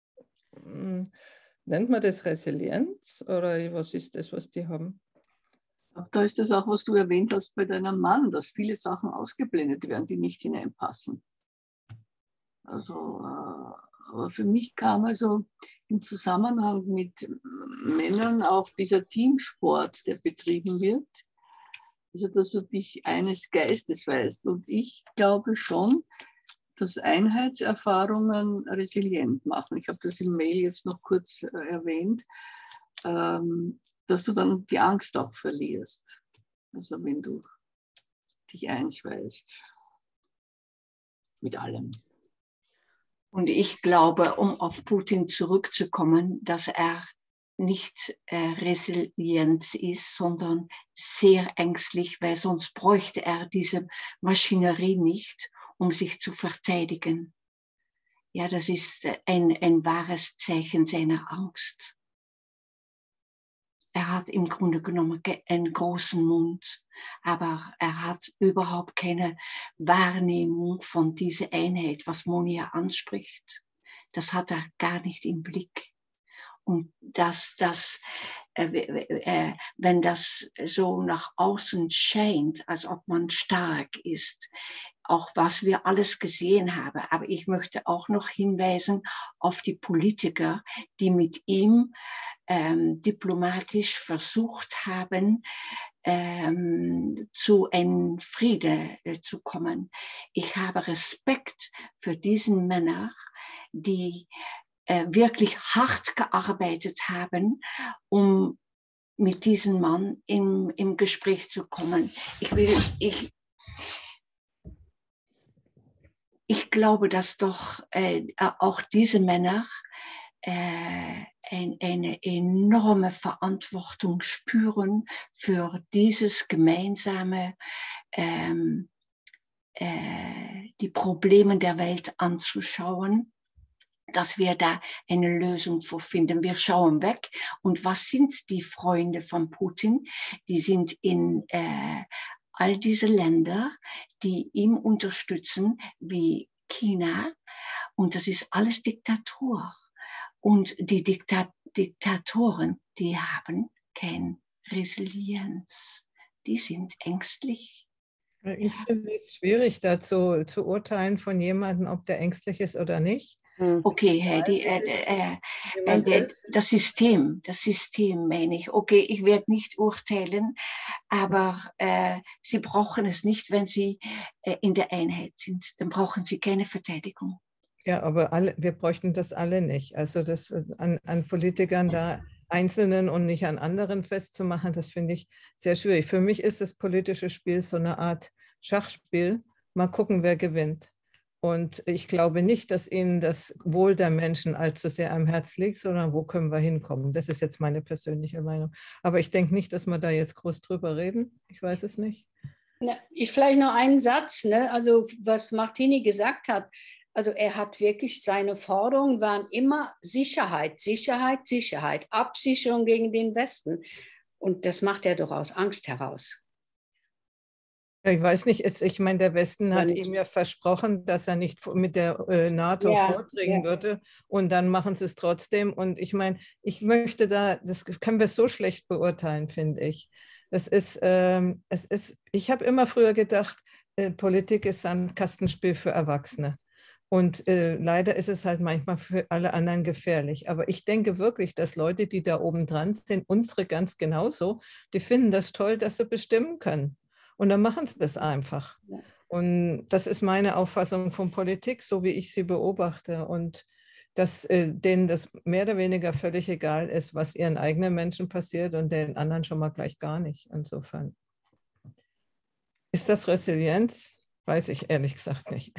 S1: Nennt man das Resilienz oder was ist das, was die haben?
S2: Da ist das auch, was du erwähnt hast bei deinem Mann, dass viele Sachen ausgeblendet werden, die nicht hineinpassen. Also, aber für mich kam also im Zusammenhang mit Männern auch dieser Teamsport, der betrieben wird. Also, dass du dich eines Geistes weißt. Und ich glaube schon, dass Einheitserfahrungen resilient machen. Ich habe das im Mail jetzt noch kurz erwähnt, ähm, dass du dann die Angst auch verlierst. Also wenn du dich eins weißt mit allem.
S3: Und ich glaube, um auf Putin zurückzukommen, dass er nicht äh, Resilienz ist, sondern sehr ängstlich, weil sonst bräuchte er diese Maschinerie nicht, um sich zu verteidigen. Ja, das ist ein, ein wahres Zeichen seiner Angst. Er hat im Grunde genommen einen großen Mund, aber er hat überhaupt keine Wahrnehmung von dieser Einheit, was Monia anspricht. Das hat er gar nicht im Blick. Und dass das, äh, äh, wenn das so nach außen scheint, als ob man stark ist, auch was wir alles gesehen haben. Aber ich möchte auch noch hinweisen auf die Politiker, die mit ihm ähm, diplomatisch versucht haben, ähm, zu einem Friede äh, zu kommen. Ich habe Respekt für diesen Männer, die äh, wirklich hart gearbeitet haben, um mit diesem Mann im, im Gespräch zu kommen. Ich will, ich, ich glaube, dass doch äh, auch diese Männer äh, ein, eine enorme Verantwortung spüren für dieses gemeinsame, ähm, äh, die Probleme der Welt anzuschauen, dass wir da eine Lösung für finden. Wir schauen weg. Und was sind die Freunde von Putin? Die sind in äh, all diese Länder, die ihn unterstützen, wie China. Und das ist alles Diktatur. Und die Diktat Diktatoren, die haben keine Resilienz. Die sind ängstlich.
S6: Ich finde es schwierig, dazu zu urteilen von jemandem, ob der ängstlich ist oder nicht.
S3: Okay, Heidi, äh, äh, äh, äh, das System, das System meine ich. Okay, ich werde nicht urteilen, aber äh, Sie brauchen es nicht, wenn Sie äh, in der Einheit sind. Dann brauchen Sie keine Verteidigung.
S6: Ja, aber alle, wir bräuchten das alle nicht. Also das an, an Politikern da Einzelnen und nicht an anderen festzumachen, das finde ich sehr schwierig. Für mich ist das politische Spiel so eine Art Schachspiel. Mal gucken, wer gewinnt. Und ich glaube nicht, dass Ihnen das Wohl der Menschen allzu sehr am Herz liegt, sondern wo können wir hinkommen? Das ist jetzt meine persönliche Meinung. Aber ich denke nicht, dass wir da jetzt groß drüber reden. Ich weiß es nicht.
S5: Na, ich vielleicht noch einen Satz, ne? Also was Martini gesagt hat. Also er hat wirklich, seine Forderungen waren immer Sicherheit, Sicherheit, Sicherheit, Absicherung gegen den Westen. Und das macht er doch aus Angst heraus.
S6: Ich weiß nicht, ich meine, der Westen hat ihm ja versprochen, dass er nicht mit der NATO
S5: ja,
S6: vordringen
S5: ja. würde
S6: und dann machen sie es trotzdem. Und ich meine, ich möchte da, das können wir so schlecht beurteilen, finde ich. Das ist, ähm, es ist, ich habe immer früher gedacht, äh, Politik ist ein Kastenspiel für Erwachsene. Und äh, leider ist es halt manchmal für alle anderen gefährlich. Aber ich denke wirklich, dass Leute, die da oben dran sind, unsere ganz genauso, die finden das toll, dass sie bestimmen können. Und dann machen sie das einfach. Ja. Und das ist meine Auffassung von Politik, so wie ich sie beobachte. Und dass äh, denen das mehr oder weniger völlig egal ist, was ihren eigenen Menschen passiert und den anderen schon mal gleich gar nicht. Insofern. Ist das Resilienz? Weiß ich ehrlich gesagt nicht.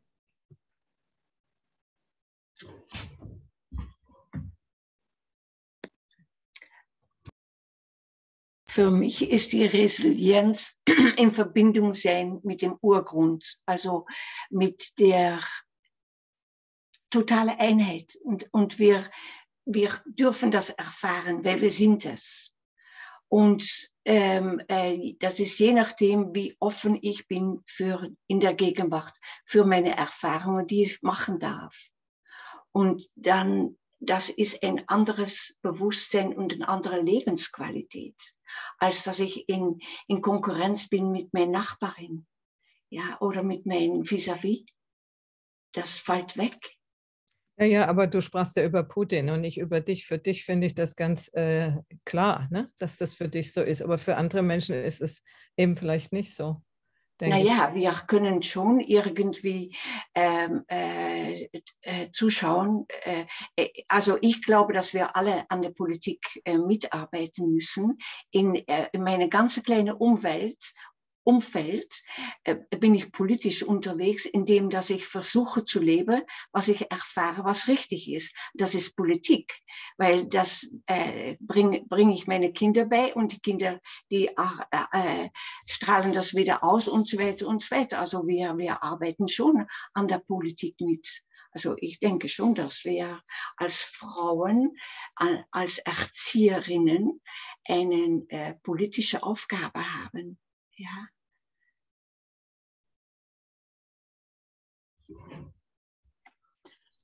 S3: Für mich ist die Resilienz in Verbindung sein mit dem Urgrund, also mit der totalen Einheit. Und, und wir, wir dürfen das erfahren, weil wir sind es. Und ähm, äh, das ist je nachdem, wie offen ich bin für in der Gegenwart, für meine Erfahrungen, die ich machen darf. Und dann, das ist ein anderes Bewusstsein und eine andere Lebensqualität, als dass ich in, in Konkurrenz bin mit meiner Nachbarin, ja, oder mit meinem Vis-à-vis. Das fällt weg.
S6: Ja, ja, aber du sprachst ja über Putin und nicht über dich. Für dich finde ich das ganz äh, klar, ne? Dass das für dich so ist. Aber für andere Menschen ist es eben vielleicht nicht so.
S3: Naja, wir können schon irgendwie ähm, äh, äh, zuschauen. Äh, also ich glaube, dass wir alle an der Politik äh, mitarbeiten müssen. In, äh, in meine ganze kleine Umwelt, Umfeld äh, bin ich politisch unterwegs, indem dass ich versuche zu leben, was ich erfahre, was richtig ist. Das ist Politik, weil das äh, bringe bring ich meine Kinder bei und die Kinder, die äh, äh, strahlen das wieder aus und so weiter und so weiter. Also wir, wir arbeiten schon an der Politik mit. Also ich denke schon, dass wir als Frauen, als Erzieherinnen eine äh, politische Aufgabe haben. Ja.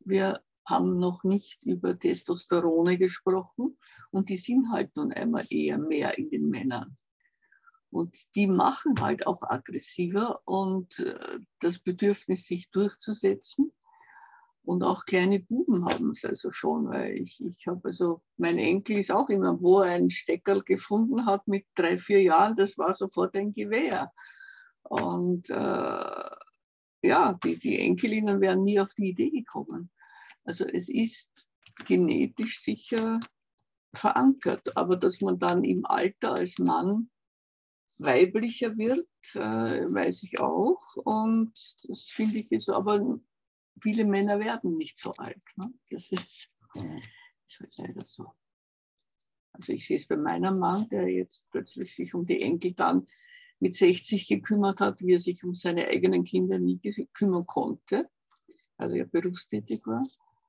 S2: wir haben noch nicht über Testosterone gesprochen und die sind halt nun einmal eher mehr in den Männern. Und die machen halt auch aggressiver und äh, das Bedürfnis, sich durchzusetzen. Und auch kleine Buben haben es also schon, weil ich, ich habe also, mein Enkel ist auch immer, wo er einen Steckerl gefunden hat mit drei, vier Jahren, das war sofort ein Gewehr. Und äh, ja, die, die Enkelinnen wären nie auf die Idee gekommen. Also es ist genetisch sicher verankert, aber dass man dann im Alter als Mann weiblicher wird, äh, weiß ich auch. Und das finde ich ist aber, viele Männer werden nicht so alt. Ne? Das ist, ist halt leider so. Also ich sehe es bei meinem Mann, der jetzt plötzlich sich um die Enkel dann mit sechzig gekümmert hat, wie er sich um seine eigenen Kinder nie kümmern konnte, also er berufstätig war.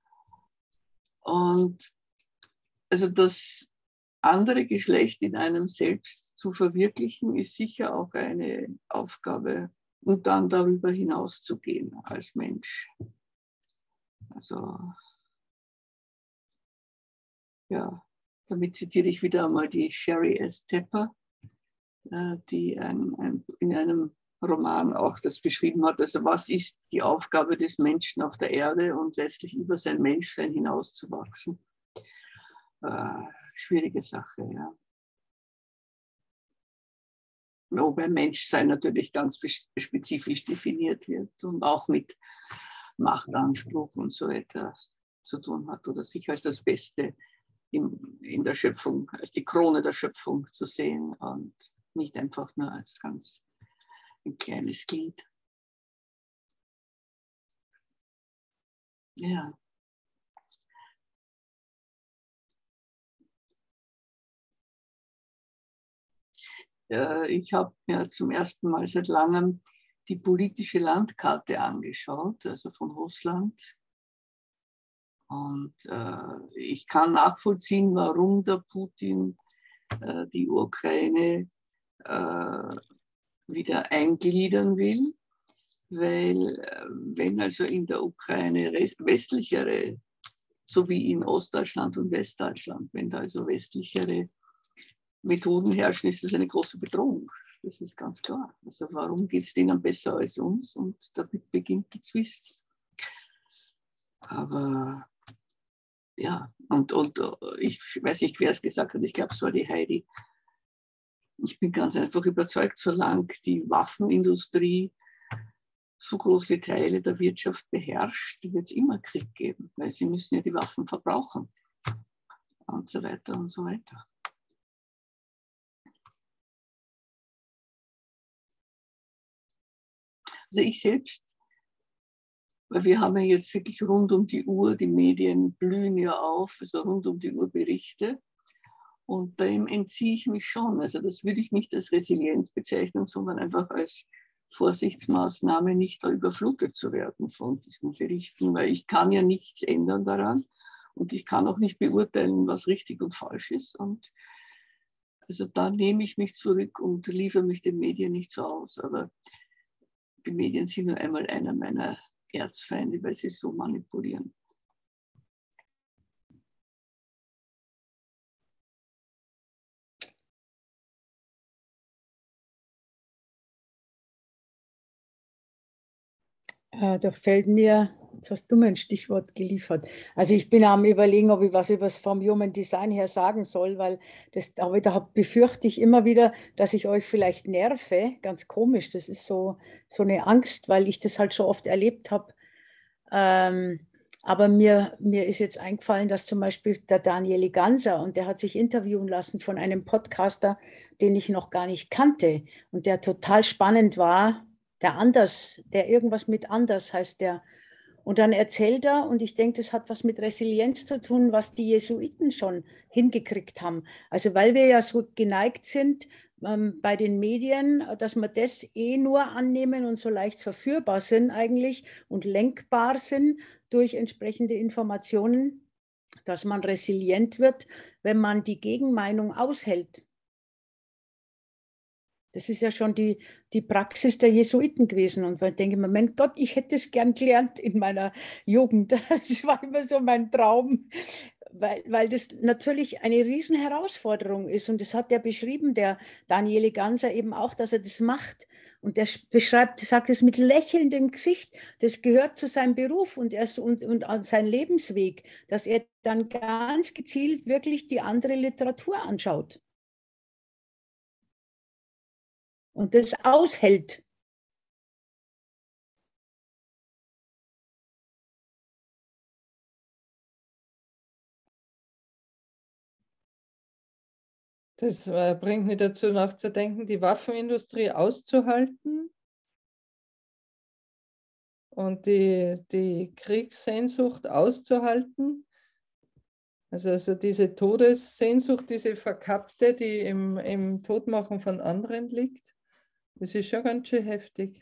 S2: Und also das andere Geschlecht in einem selbst zu verwirklichen, ist sicher auch eine Aufgabe, und dann darüber hinaus zu gehen als Mensch. Also, ja, damit zitiere ich wieder einmal die Sherry S. Tepper, die ein, ein, in einem Roman auch das beschrieben hat. Also, was ist die Aufgabe des Menschen auf der Erde und letztlich über sein Menschsein hinauszuwachsen? Äh, schwierige Sache, ja. Wobei Menschsein natürlich ganz spezifisch definiert wird und auch mit Machtanspruch und so weiter zu tun hat oder sich als das Beste in, in der Schöpfung, als die Krone der Schöpfung zu sehen und nicht einfach nur als ganz ein kleines Glied. Ja. Ich habe mir zum ersten Mal seit langem die politische Landkarte angeschaut, also von Russland. Und äh, ich kann nachvollziehen, warum der Putin äh, die Ukraine äh, wieder eingliedern will. Weil äh, wenn also in der Ukraine westlichere, so wie in Ostdeutschland und Westdeutschland, wenn da also westlichere Methoden herrschen, ist das eine große Bedrohung. Das ist ganz klar. Also warum geht es denen besser als uns? Und damit beginnt der Zwist. Aber ja, und, und ich weiß nicht, wer es gesagt hat, ich glaube, es war die Heidi. Ich bin ganz einfach überzeugt, solange die Waffenindustrie so große Teile der Wirtschaft beherrscht, wird es immer Krieg geben, weil sie müssen ja die Waffen verbrauchen und so weiter und so weiter. Also ich selbst, weil wir haben ja jetzt wirklich rund um die Uhr, die Medien blühen ja auf, also rund um die Uhr Berichte. Und dem entziehe ich mich schon. Also das würde ich nicht als Resilienz bezeichnen, sondern einfach als Vorsichtsmaßnahme, nicht da überflutet zu werden von diesen Berichten, weil ich kann ja nichts ändern daran und ich kann auch nicht beurteilen, was richtig und falsch ist. Und also da nehme ich mich zurück und liefere mich den Medien nicht so aus. Aber die Medien sind nur einmal einer meiner Erzfeinde, weil sie so manipulieren.
S4: Äh, da fällt mir, jetzt hast du mir ein Stichwort geliefert. Also ich bin am Überlegen, ob ich was über das vom Human Design her sagen soll, weil das, da, da befürchte ich immer wieder, dass ich euch vielleicht nerve. Ganz komisch, das ist so, so eine Angst, weil ich das halt so oft erlebt habe. Ähm, aber mir, mir ist jetzt eingefallen, dass zum Beispiel der Daniele Ganser, und der hat sich interviewen lassen von einem Podcaster, den ich noch gar nicht kannte und der total spannend war, der Anders, der irgendwas mit Anders heißt der. Und dann erzählt er, und ich denke, das hat was mit Resilienz zu tun, was die Jesuiten schon hingekriegt haben. Also weil wir ja so geneigt sind ähm, bei den Medien, dass wir das eh nur annehmen und so leicht verführbar sind eigentlich und lenkbar sind durch entsprechende Informationen, dass man resilient wird, wenn man die Gegenmeinung aushält. Das ist ja schon die, die Praxis der Jesuiten gewesen. Und ich denke mir, mein Gott, ich hätte es gern gelernt in meiner Jugend. Das war immer so mein Traum, weil, weil das natürlich eine Riesenherausforderung ist. Und das hat er beschrieben, der Daniele Ganser eben auch, dass er das macht. Und der beschreibt, sagt es mit lächelndem Gesicht. Das gehört zu seinem Beruf und, er, und, und an seinen Lebensweg, dass er dann ganz gezielt wirklich die andere Literatur anschaut. Und das aushält.
S1: Das äh, bringt mich dazu nachzudenken, die Waffenindustrie auszuhalten und die, die Kriegssehnsucht auszuhalten. Also, also diese Todessehnsucht, diese verkappte, die im, im Todmachen von anderen liegt, das ist schon ganz schön heftig.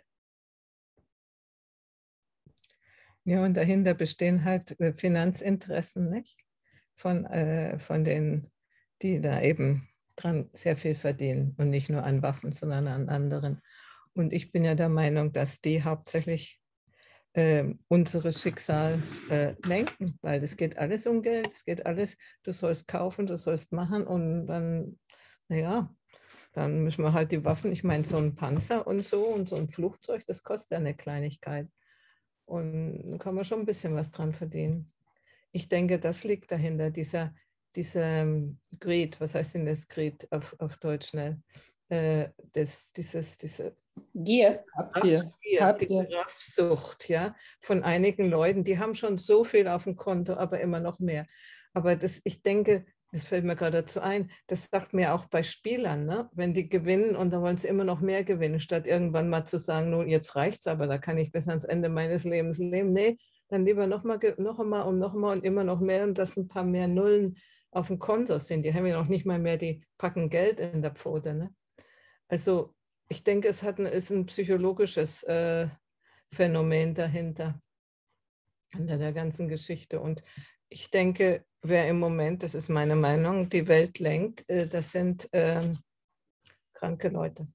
S6: Ja, und dahinter bestehen halt Finanzinteressen, nicht? Von, äh, von denen, die da eben dran sehr viel verdienen und nicht nur an Waffen, sondern an anderen. Und ich bin ja der Meinung, dass die hauptsächlich äh, unser Schicksal äh, lenken, weil es geht alles um Geld, es geht alles, du sollst kaufen, du sollst machen und dann, naja, dann müssen wir halt die Waffen, ich meine, so ein Panzer und so und so ein Flugzeug, das kostet ja eine Kleinigkeit. Und dann kann man schon ein bisschen was dran verdienen. Ich denke, das liegt dahinter, dieser, dieser Greed, was heißt denn das Greed auf, auf Deutsch schnell? Äh, das, dieses, diese
S5: Gier.
S1: Habgier.
S6: Habgier,
S1: Habgier.
S6: die Raffsucht, ja, von einigen Leuten, die haben schon so viel auf dem Konto, aber immer noch mehr. Aber das, ich denke, das fällt mir gerade dazu ein, das sagt mir auch bei Spielern, ne? Wenn die gewinnen und dann wollen sie immer noch mehr gewinnen, statt irgendwann mal zu sagen, nun jetzt reicht's, aber da kann ich bis ans Ende meines Lebens leben. Nee, dann lieber noch mal, noch mal und noch mal und immer noch mehr und dass ein paar mehr Nullen auf dem Konto sind. Die haben ja noch nicht mal mehr, die packen Geld in der Pfote. Ne? Also ich denke, es hat ein, ist ein psychologisches äh, Phänomen dahinter, hinter der ganzen Geschichte. Und ich denke, wer im Moment, das ist meine Meinung, die Welt lenkt, äh, das sind äh, kranke Leute.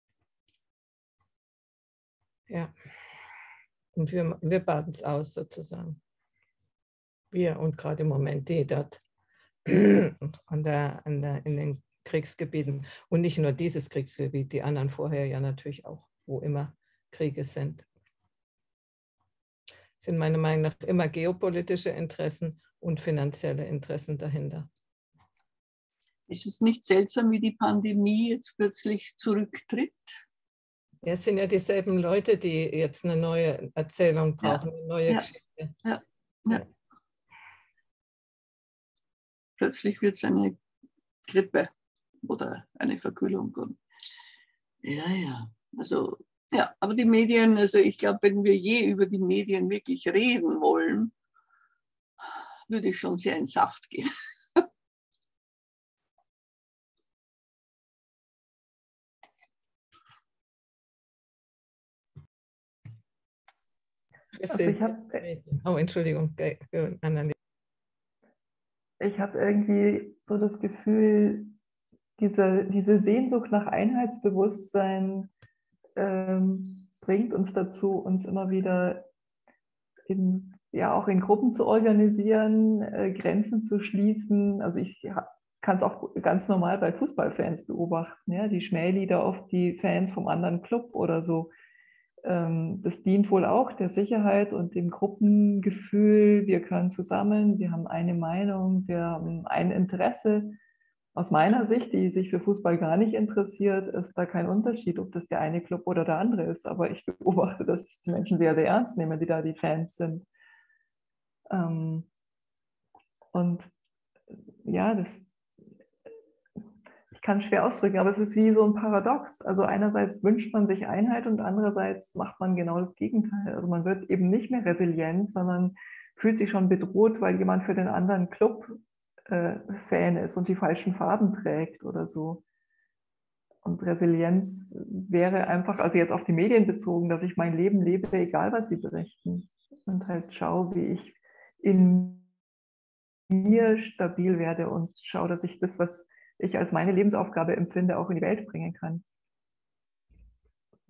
S6: Ja. Und wir, wir baden es aus sozusagen. Wir und gerade im Moment die dort an der, an der, in den Kriegsgebieten. Und nicht nur dieses Kriegsgebiet, die anderen vorher ja natürlich auch, wo immer Kriege sind. Sind meiner Meinung nach immer geopolitische Interessen und finanzielle Interessen dahinter.
S2: Ist es nicht seltsam, wie die Pandemie jetzt plötzlich zurücktritt?
S6: Ja, es sind ja dieselben Leute, die jetzt eine neue Erzählung brauchen, ja. eine neue
S2: ja.
S6: Geschichte.
S2: Ja. Ja. Plötzlich wird es eine Grippe oder eine Verkühlung. Und ja, ja, also, ja, aber die Medien, also ich glaube, wenn wir je über die Medien wirklich reden wollen, würde ich schon sehr in Saft gehen.
S7: Also ich habe
S6: oh, Entschuldigung, Annalena.
S7: Ich habe irgendwie so das Gefühl, diese, diese Sehnsucht nach Einheitsbewusstsein ähm, bringt uns dazu, uns immer wieder in, ja, auch in Gruppen zu organisieren, äh, Grenzen zu schließen. Also ich ja, kann es auch ganz normal bei Fußballfans beobachten, ja, die Schmählieder auf die Fans vom anderen Club oder so. Ähm, das dient wohl auch der Sicherheit und dem Gruppengefühl. Wir können zusammen, wir haben eine Meinung, wir haben ein Interesse. Aus meiner Sicht, die sich für Fußball gar nicht interessiert, ist da kein Unterschied, ob das der eine Club oder der andere ist. Aber ich beobachte, dass die Menschen sehr, sehr ernst nehmen, die da die Fans sind. Ähm, und ja, das ich kann es schwer ausdrücken, aber es ist wie so ein Paradox. Also einerseits wünscht man sich Einheit und andererseits macht man genau das Gegenteil. Also man wird eben nicht mehr resilient, sondern fühlt sich schon bedroht, weil jemand für den anderen Club äh, Fan ist und die falschen Farben trägt oder so. Und Resilienz wäre einfach, also jetzt auf die Medien bezogen, dass ich mein Leben lebe, egal was sie berichten. Und halt schaue, wie ich in mir stabil werde und schaue, dass ich das, was ich als meine Lebensaufgabe empfinde, auch in die Welt bringen kann.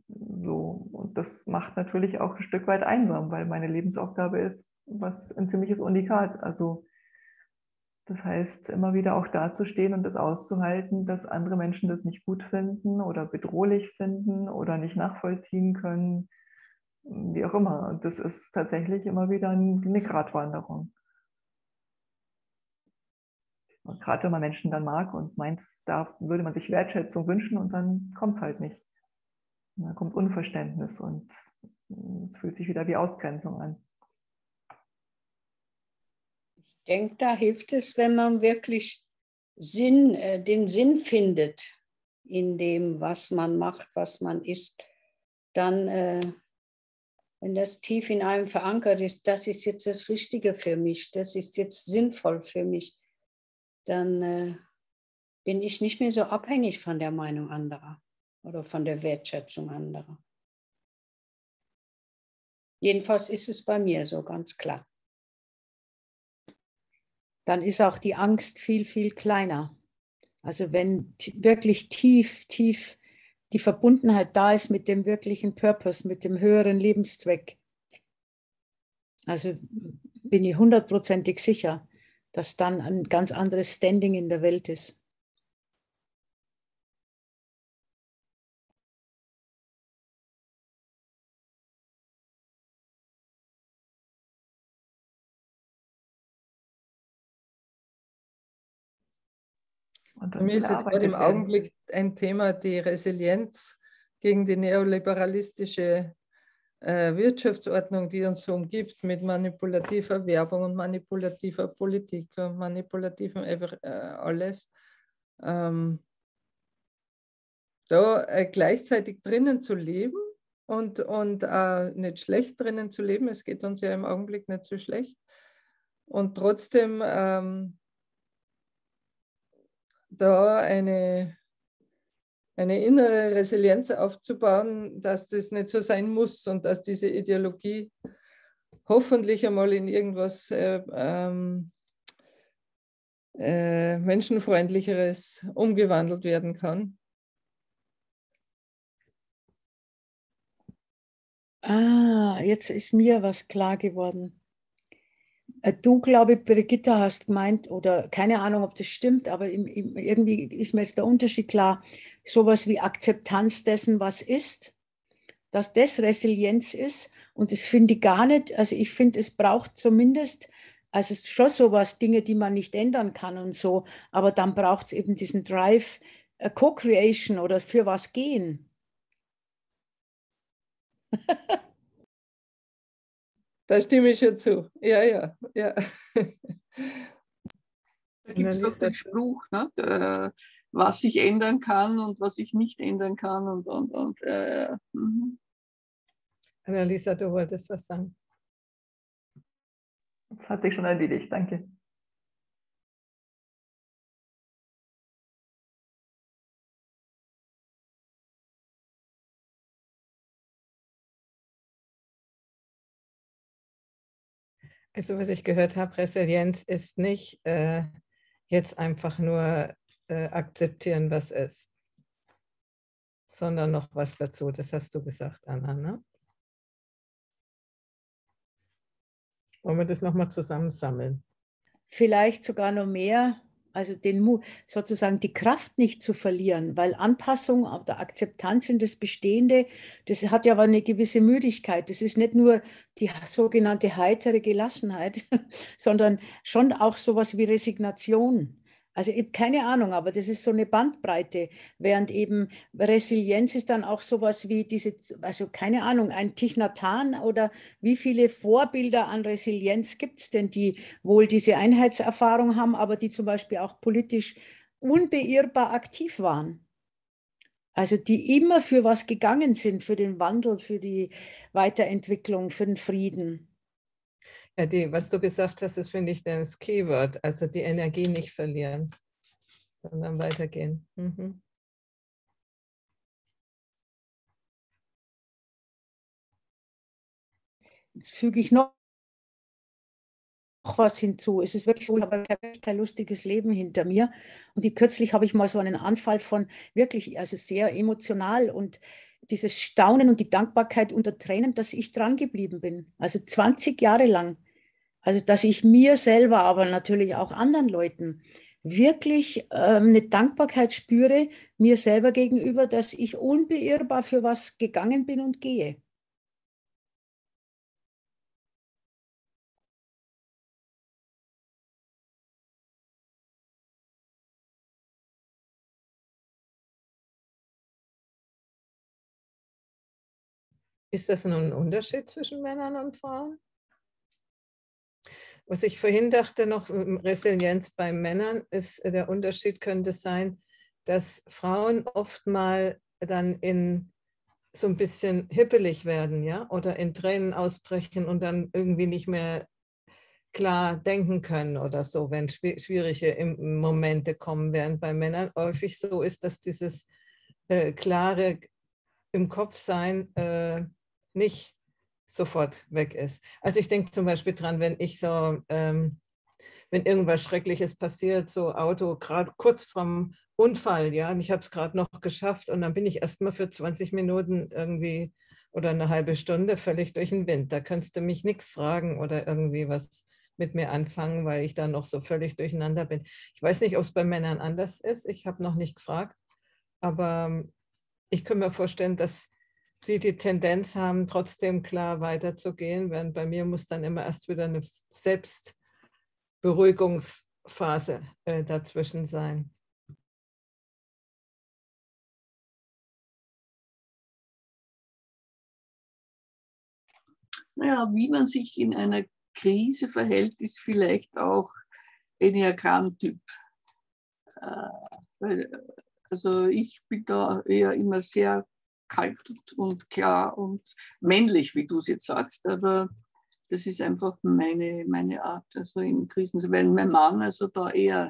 S7: So, und das macht natürlich auch ein Stück weit einsam, weil meine Lebensaufgabe ist, was ein ziemliches Unikat. Also das heißt, immer wieder auch dazustehen und das auszuhalten, dass andere Menschen das nicht gut finden oder bedrohlich finden oder nicht nachvollziehen können, wie auch immer. Und das ist tatsächlich immer wieder eine Gratwanderung. Und gerade wenn man Menschen dann mag und meint, da würde man sich Wertschätzung wünschen und dann kommt es halt nicht. Und dann kommt Unverständnis und es fühlt sich wieder wie Ausgrenzung an.
S5: Ich denke, da hilft es, wenn man wirklich Sinn, äh, den Sinn findet in dem, was man macht, was man ist. Dann, äh, wenn das tief in einem verankert ist, das ist jetzt das Richtige für mich, das ist jetzt sinnvoll für mich, dann äh, bin ich nicht mehr so abhängig von der Meinung anderer oder von der Wertschätzung anderer. Jedenfalls ist es bei mir so, ganz klar.
S4: Dann ist auch die Angst viel, viel kleiner. Also wenn wirklich tief, tief die Verbundenheit da ist mit dem wirklichen Purpose, mit dem höheren Lebenszweck. Also bin ich hundertprozentig sicher, dass dann ein ganz anderes Standing in der Welt ist.
S1: Für mich ist jetzt gerade im Augenblick ein Thema die Resilienz gegen die neoliberalistische äh, Wirtschaftsordnung, die uns so umgibt, mit manipulativer Werbung und manipulativer Politik und manipulativem äh, alles. Ähm, da äh, gleichzeitig drinnen zu leben und, und äh, nicht schlecht drinnen zu leben, es geht uns ja im Augenblick nicht so schlecht, und trotzdem ähm, da eine, eine innere Resilienz aufzubauen, dass das nicht so sein muss und dass diese Ideologie hoffentlich einmal in irgendwas äh, ähm, äh, menschenfreundlicheres umgewandelt werden kann.
S4: Ah, jetzt ist mir was klar geworden. Du, glaube ich, Brigitta, hast gemeint, oder keine Ahnung, ob das stimmt, aber im, im, irgendwie ist mir jetzt der Unterschied klar, sowas wie Akzeptanz dessen, was ist, dass das Resilienz ist, und das finde ich gar nicht, also ich finde, es braucht zumindest, also es ist schon sowas, Dinge, die man nicht ändern kann und so, aber dann braucht es eben diesen Drive, uh, Co-Creation oder für was gehen.
S2: Da stimme ich ja zu. Ja, ja, ja. Da gibt es doch den Spruch, ne? Der, was ich ändern kann und was ich nicht ändern kann. Und, und, und, äh, mhm.
S6: Annalisa, du wolltest was sagen.
S7: Das hat sich schon erledigt, danke.
S6: Also was ich gehört habe, Resilienz ist nicht äh, jetzt einfach nur äh, akzeptieren, was ist, sondern noch was dazu. Das hast du gesagt, Anna, ne? Wollen wir das nochmal zusammensammeln?
S4: Vielleicht sogar noch mehr, also den Mut, sozusagen die Kraft nicht zu verlieren, weil Anpassung oder Akzeptanz in das Bestehende, das hat ja aber eine gewisse Müdigkeit. Das ist nicht nur die sogenannte heitere Gelassenheit, sondern schon auch sowas wie Resignation. Also ich habe keine Ahnung, aber das ist so eine Bandbreite, während eben Resilienz ist dann auch sowas wie diese, also keine Ahnung, ein Thich Nhat Hanh, oder wie viele Vorbilder an Resilienz gibt es denn, die wohl diese Einheitserfahrung haben, aber die zum Beispiel auch politisch unbeirrbar aktiv waren. Also die immer für was gegangen sind, für den Wandel, für die Weiterentwicklung, für den Frieden.
S6: Ja, die, was du gesagt hast, das finde ich das Keyword, also die Energie nicht verlieren, sondern weitergehen. Mhm.
S4: Jetzt füge ich noch was hinzu. Es ist wirklich so, ich habe kein lustiges Leben hinter mir. Und die, kürzlich habe ich mal so einen Anfall von wirklich, also sehr emotional und dieses Staunen und die Dankbarkeit unter Tränen, dass ich dran geblieben bin. Also zwanzig Jahre lang. Also dass ich mir selber, aber natürlich auch anderen Leuten wirklich ähm, eine Dankbarkeit spüre, mir selber gegenüber, dass ich unbeirrbar für was gegangen bin und gehe.
S6: Ist das nun ein Unterschied zwischen Männern und Frauen? Was ich vorhin dachte noch, Resilienz bei Männern ist, der Unterschied könnte sein, dass Frauen oft mal dann in so ein bisschen hippelig werden, ja, oder in Tränen ausbrechen und dann irgendwie nicht mehr klar denken können oder so, wenn schwierige Momente kommen, während bei Männern häufig so ist, dass dieses äh, klare im Kopf sein äh, nicht sofort weg ist. Also ich denke zum Beispiel dran, wenn ich so, ähm, wenn irgendwas Schreckliches passiert, so Auto, gerade kurz vorm Unfall, ja, und ich habe es gerade noch geschafft und dann bin ich erstmal für zwanzig Minuten irgendwie oder eine halbe Stunde völlig durch den Wind. Da kannst du mich nichts fragen oder irgendwie was mit mir anfangen, weil ich da noch so völlig durcheinander bin. Ich weiß nicht, ob es bei Männern anders ist. Ich habe noch nicht gefragt, aber ich kann mir vorstellen, dass sie die Tendenz haben, trotzdem klar weiterzugehen, während bei mir muss dann immer erst wieder eine Selbstberuhigungsphase äh, dazwischen sein.
S2: Naja, wie man sich in einer Krise verhält, ist vielleicht auch Enneagramm-Typ. Also ich bin da eher immer sehr kalt und klar und männlich, wie du es jetzt sagst, aber das ist einfach meine, meine Art, also in Krisen. Also wenn mein Mann also da eher,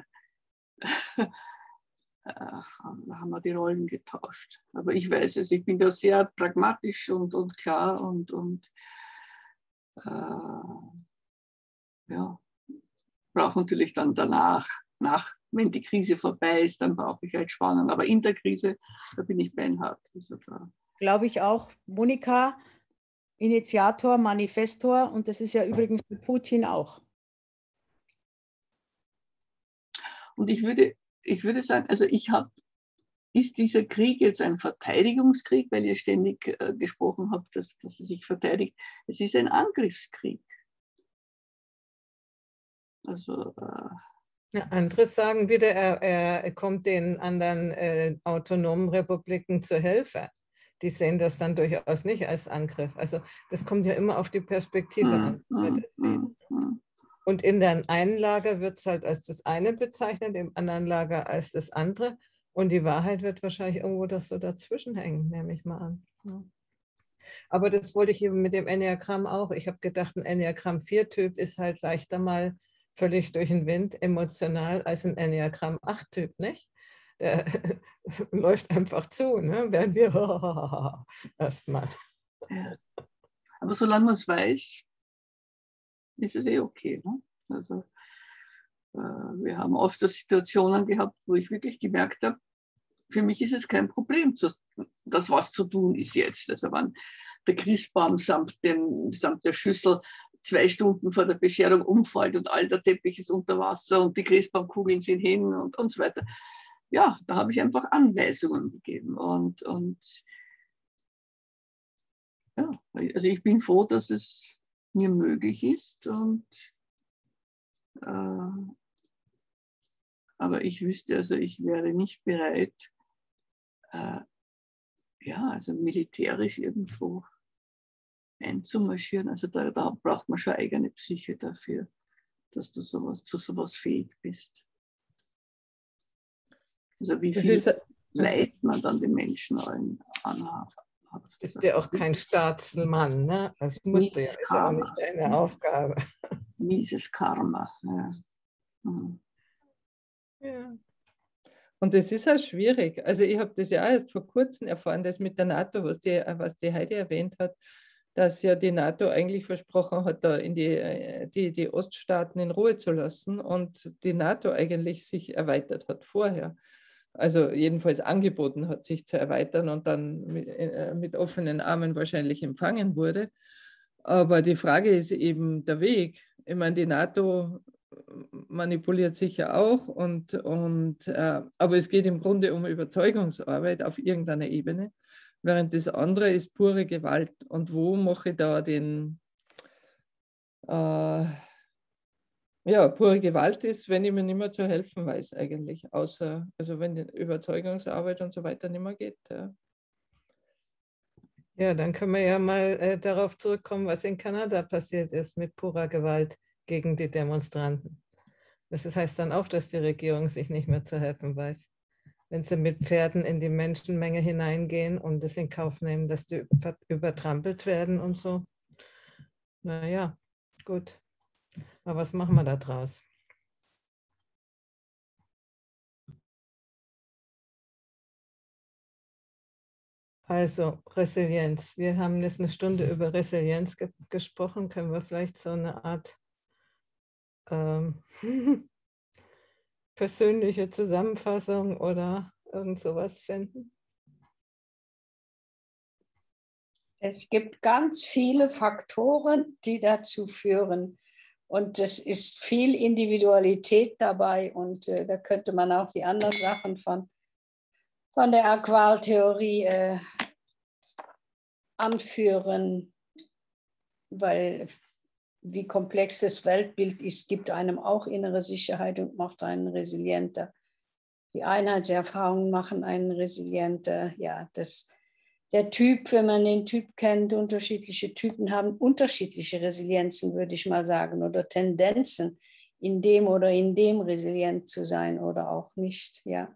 S2: da haben wir die Rollen getauscht. Aber ich weiß es, ich bin da sehr pragmatisch und, und klar und, und äh, ja, brauche natürlich dann danach, nach, wenn die Krise vorbei ist, dann brauche ich halt Spannung. Aber in der Krise, da bin ich beinhart. Also
S4: glaube ich auch. Monika, Initiator, Manifestor, und das ist ja übrigens für Putin auch.
S2: Und ich würde, ich würde sagen, also ich habe, ist dieser Krieg jetzt ein Verteidigungskrieg, weil ihr ständig äh, gesprochen habt, dass, dass er sich verteidigt. Es ist ein Angriffskrieg. Also äh,
S6: ja, andere sagen wieder, er, er kommt den anderen äh, autonomen Republiken zur Hilfe. Die sehen das dann durchaus nicht als Angriff. Also das kommt ja immer auf die Perspektive an.
S2: Mm, mm, mm.
S6: Und in der einen Lager wird es halt als das eine bezeichnet, im anderen Lager als das andere. Und die Wahrheit wird wahrscheinlich irgendwo das so dazwischen hängen, nehme ich mal an. Ja. Aber das wollte ich eben mit dem Enneagramm auch. Ich habe gedacht, ein Enneagramm vier Typ ist halt leichter mal völlig durch den Wind emotional als ein Enneagramm acht Typ, nicht? Der läuft einfach zu, ne? Während wir erstmal.
S2: Ja. Aber solange man es weiß, ist es eh okay. Ne? Also äh, wir haben oft Situationen gehabt, wo ich wirklich gemerkt habe, für mich ist es kein Problem, zu, das was zu tun ist jetzt. Also wenn der Christbaum samt, dem, samt der Schüssel zwei Stunden vor der Bescherung umfällt und all der Teppich ist unter Wasser und die Christbaumkugeln sind hin und, und so weiter. Ja, da habe ich einfach Anweisungen gegeben. Und, und ja, also ich bin froh, dass es mir möglich ist. Und, äh, aber ich wüsste, also ich wäre nicht bereit, äh, ja, also militärisch irgendwo einzumarschieren. Also da, da braucht man schon eigene Psyche dafür, dass du sowas, zu sowas fähig bist. Also wie viel ist, Leid man dann den Menschen allen anhat.
S6: Ist ja auch kein Staatsmann, ne? Das musste ja, ist ja auch nicht deine Aufgabe.
S2: Mieses Karma, ja. Mhm.
S1: Ja. Und das ist auch schwierig. Also ich habe das ja auch erst vor kurzem erfahren, das mit der NATO, was die, was die Heidi erwähnt hat, dass ja die NATO eigentlich versprochen hat, da in die, die, die Oststaaten in Ruhe zu lassen und die NATO eigentlich sich erweitert hat vorher. also jedenfalls angeboten hat, sich zu erweitern und dann mit, äh, mit offenen Armen wahrscheinlich empfangen wurde. Aber die Frage ist eben der Weg. Ich meine, die NATO manipuliert sicher auch, und, und, äh, aber es geht im Grunde um Überzeugungsarbeit auf irgendeiner Ebene, während das andere ist pure Gewalt. Und wo mache ich da den... Äh, Ja, pure Gewalt ist, wenn ich mir nicht mehr zu helfen weiß eigentlich, außer, also wenn die Überzeugungsarbeit und so weiter nicht mehr geht. Ja,
S6: ja dann können wir ja mal äh, darauf zurückkommen, was in Kanada passiert ist mit purer Gewalt gegen die Demonstranten. Das heißt dann auch, dass die Regierung sich nicht mehr zu helfen weiß. Wenn sie mit Pferden in die Menschenmenge hineingehen und es in Kauf nehmen, dass die übertrampelt werden und so. Naja, gut. Aber was machen wir da draus? Also Resilienz. Wir haben jetzt eine Stunde über Resilienz ge gesprochen. Können wir vielleicht so eine Art ähm, persönliche Zusammenfassung oder irgend sowas finden?
S5: Es gibt ganz viele Faktoren, die dazu führen. Und es ist viel Individualität dabei. Und äh, da könnte man auch die anderen Sachen von, von der Aqualtheorie äh, anführen, weil wie komplex das Weltbild ist, gibt einem auch innere Sicherheit und macht einen resilienter. Die Einheitserfahrungen machen einen resilienter. Ja, das, der Typ, wenn man den Typ kennt, unterschiedliche Typen haben unterschiedliche Resilienzen, würde ich mal sagen, oder Tendenzen, in dem oder in dem resilient zu sein oder auch nicht. Ja.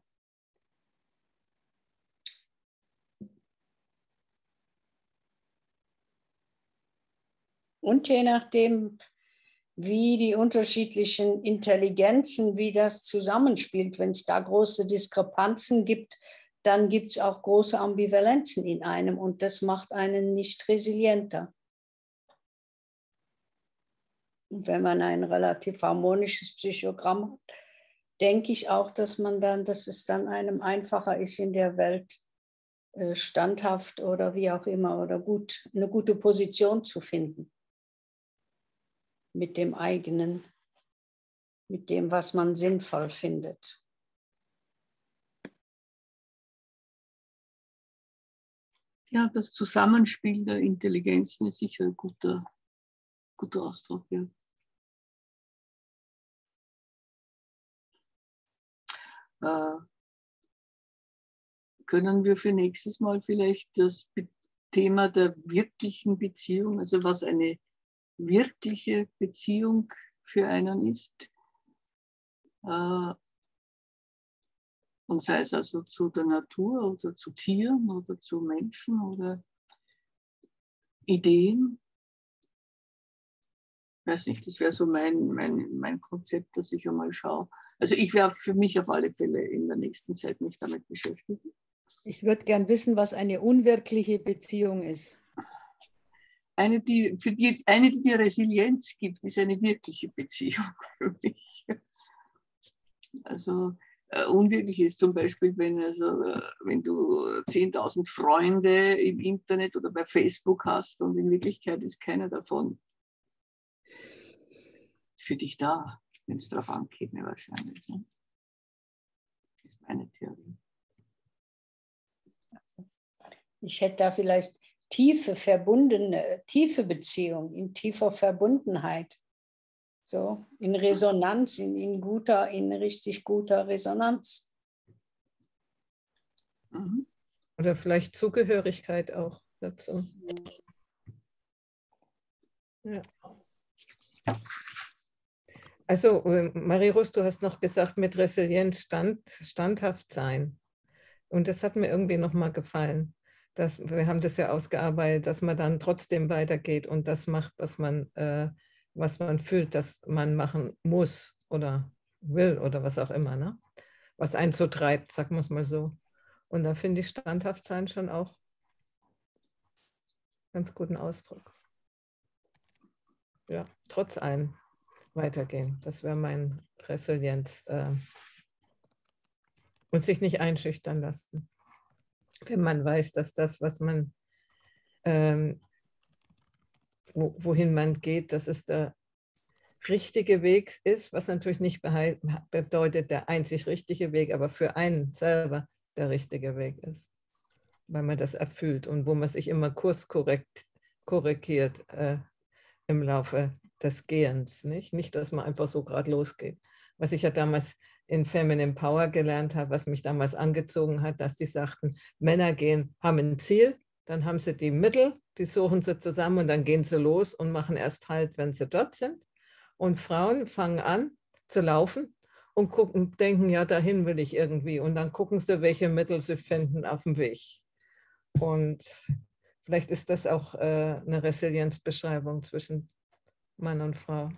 S5: Und je nachdem, wie die unterschiedlichen Intelligenzen, wie das zusammenspielt, wenn es da große Diskrepanzen gibt, dann gibt es auch große Ambivalenzen in einem und das macht einen nicht resilienter. Und wenn man ein relativ harmonisches Psychogramm hat, denke ich auch, dass man dann, dass es dann einem einfacher ist, in der Welt äh, standhaft oder wie auch immer oder gut, eine gute Position zu finden. Mit dem eigenen, mit dem, was man sinnvoll findet.
S2: Ja, das Zusammenspiel der Intelligenzen ist sicher ein guter, guter Ausdruck. Ja. Äh, können wir für nächstes Mal vielleicht das Thema der wirklichen Beziehung, also was eine wirkliche Beziehung für einen ist, äh, und sei es also zu der Natur oder zu Tieren oder zu Menschen oder Ideen. Ich weiß nicht, das wäre so mein, mein, mein Konzept, dass ich einmal schaue. Also ich werde für mich auf alle Fälle in der nächsten Zeit mich damit beschäftigen.
S4: Ich würde gern wissen, was eine unwirkliche Beziehung ist.
S2: Eine, die, für die, eine, die dir Resilienz gibt, ist eine wirkliche Beziehung für mich. Also Uh, unwirklich ist zum Beispiel, wenn, also, uh, wenn du zehntausend Freunde im Internet oder bei Facebook hast und in Wirklichkeit ist keiner davon für dich da, wenn es darauf ankäme wahrscheinlich. Ne? Das ist meine Theorie.
S5: Ich hätte da vielleicht tiefe, verbundene, tiefe Beziehung, in tiefer Verbundenheit. So, in Resonanz, in, in guter, in richtig guter Resonanz.
S6: Mhm. Oder vielleicht Zugehörigkeit auch dazu. Ja. Also, Marie-Rose, du hast noch gesagt, mit Resilienz stand, standhaft sein. Und das hat mir irgendwie nochmal gefallen. Dass, wir haben das ja ausgearbeitet, dass man dann trotzdem weitergeht und das macht, was man äh, was man fühlt, dass man machen muss oder will oder was auch immer, ne? Was einen so treibt, sagen wir es mal so. Und da finde ich standhaft sein schon auch einen ganz guten Ausdruck. Ja, trotz allem weitergehen. Das wäre mein Resilienz. Äh, und sich nicht einschüchtern lassen. Wenn man weiß, dass das, was man, ähm, wo, wohin man geht, dass es der richtige Weg ist, was natürlich nicht bedeutet, der einzig richtige Weg, aber für einen selber der richtige Weg ist, weil man das erfüllt und wo man sich immer kurskorrekt korrigiert äh, im Laufe des Gehens. Nicht? Nicht, dass man einfach so gerade losgeht. Was ich ja damals in Feminine Power gelernt habe, was mich damals angezogen hat, dass die sagten, Männer gehen, haben ein Ziel, dann haben sie die Mittel, die suchen sie zusammen und dann gehen sie los und machen erst Halt, wenn sie dort sind. Und Frauen fangen an zu laufen und gucken, denken, ja, dahin will ich irgendwie. Und dann gucken sie, welche Mittel sie finden auf dem Weg. Und vielleicht ist das auch äh, eine Resilienzbeschreibung zwischen Mann und Frau.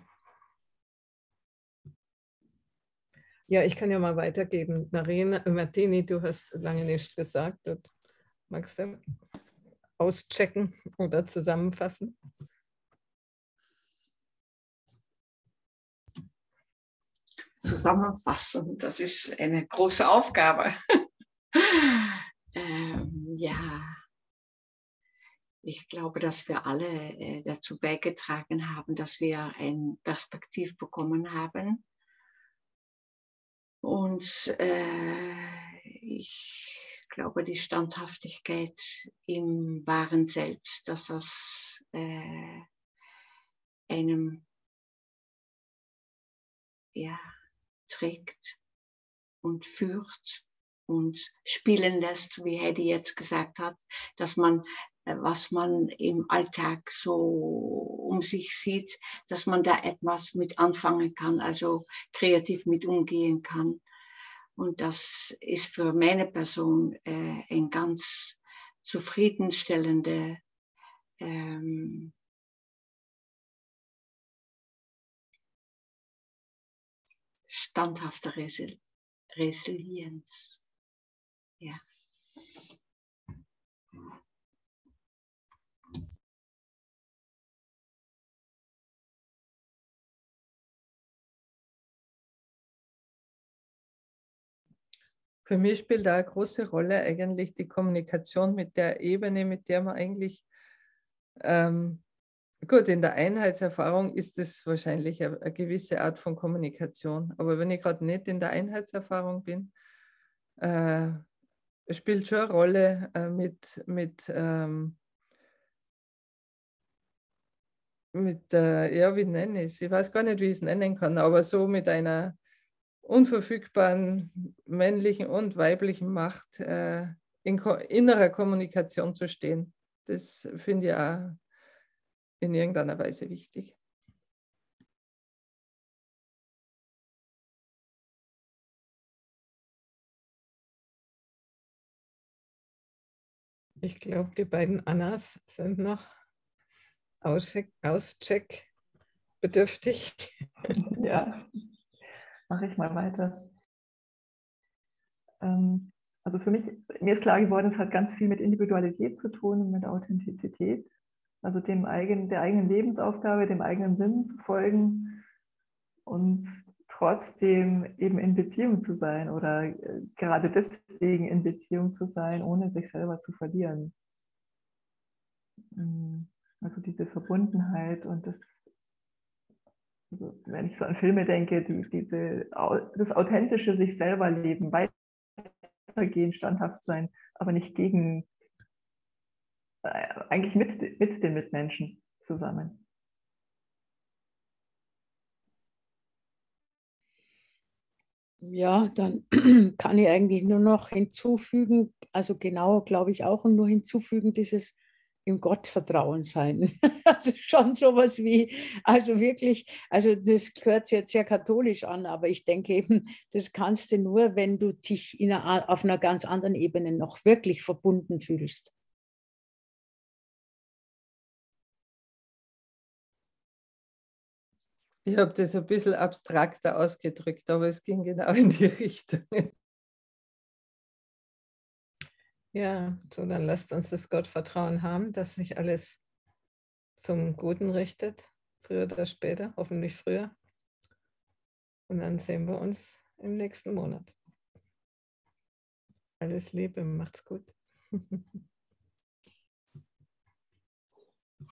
S6: Ja, ich kann ja mal weitergeben. Marina, Martini, du hast lange nichts gesagt. Magst du auschecken oder zusammenfassen?
S3: Zusammenfassen, das ist eine große Aufgabe. ähm, ja, ich glaube, dass wir alle äh, dazu beigetragen haben, dass wir ein Perspektiv bekommen haben. Und äh, ich glaube, die Standhaftigkeit im wahren Selbst, dass das äh, einem ja, trägt und führt und spielen lässt, wie Heidi jetzt gesagt hat, dass man, was man im Alltag so um sich sieht, dass man da etwas mit anfangen kann, also kreativ mit umgehen kann. Und das ist für meine Person äh, ein ganz zufriedenstellende ähm, standhafte Resil Resilienz. Ja.
S1: Für mich spielt da eine große Rolle eigentlich die Kommunikation mit der Ebene, mit der man eigentlich, ähm, gut, in der Einheitserfahrung ist es wahrscheinlich eine, eine gewisse Art von Kommunikation, aber wenn ich gerade nicht in der Einheitserfahrung bin, äh, spielt schon eine Rolle äh, mit, mit, ähm, mit äh, ja, wie nenne ich es? Ich weiß gar nicht, wie ich es nennen kann, aber so mit einer unverfügbaren männlichen und weiblichen Macht äh, in ko innerer Kommunikation zu stehen. Das finde ich auch in irgendeiner Weise wichtig.
S6: Ich glaube, die beiden Annas sind noch auscheck, auscheck bedürftig.
S7: Ja, mache ich mal weiter. Ähm, also für mich, mir ist klar geworden, es hat ganz viel mit Individualität zu tun und mit Authentizität. Also dem eigenen, der eigenen Lebensaufgabe, dem eigenen Sinn zu folgen und trotzdem eben in Beziehung zu sein oder gerade deswegen in Beziehung zu sein, ohne sich selber zu verlieren. Also diese Verbundenheit und das, also wenn ich so an Filme denke, die, diese, das authentische sich selber leben, weitergehen, standhaft sein, aber nicht gegen, eigentlich mit, mit den Mitmenschen zusammen.
S4: Ja, dann kann ich eigentlich nur noch hinzufügen, also genau, glaube ich auch, und nur hinzufügen, dieses im Gottvertrauen sein. Also schon sowas wie, also wirklich, also das hört sich jetzt sehr katholisch an, aber ich denke eben, das kannst du nur, wenn du dich in einer, auf einer ganz anderen Ebene noch wirklich verbunden fühlst.
S1: Ich habe das ein bisschen abstrakter ausgedrückt, aber es ging genau in die Richtung.
S6: Ja, so dann lasst uns das Gottvertrauen haben, dass sich alles zum Guten richtet, früher oder später, hoffentlich früher. Und dann sehen wir uns im nächsten Monat. Alles Liebe, macht's gut.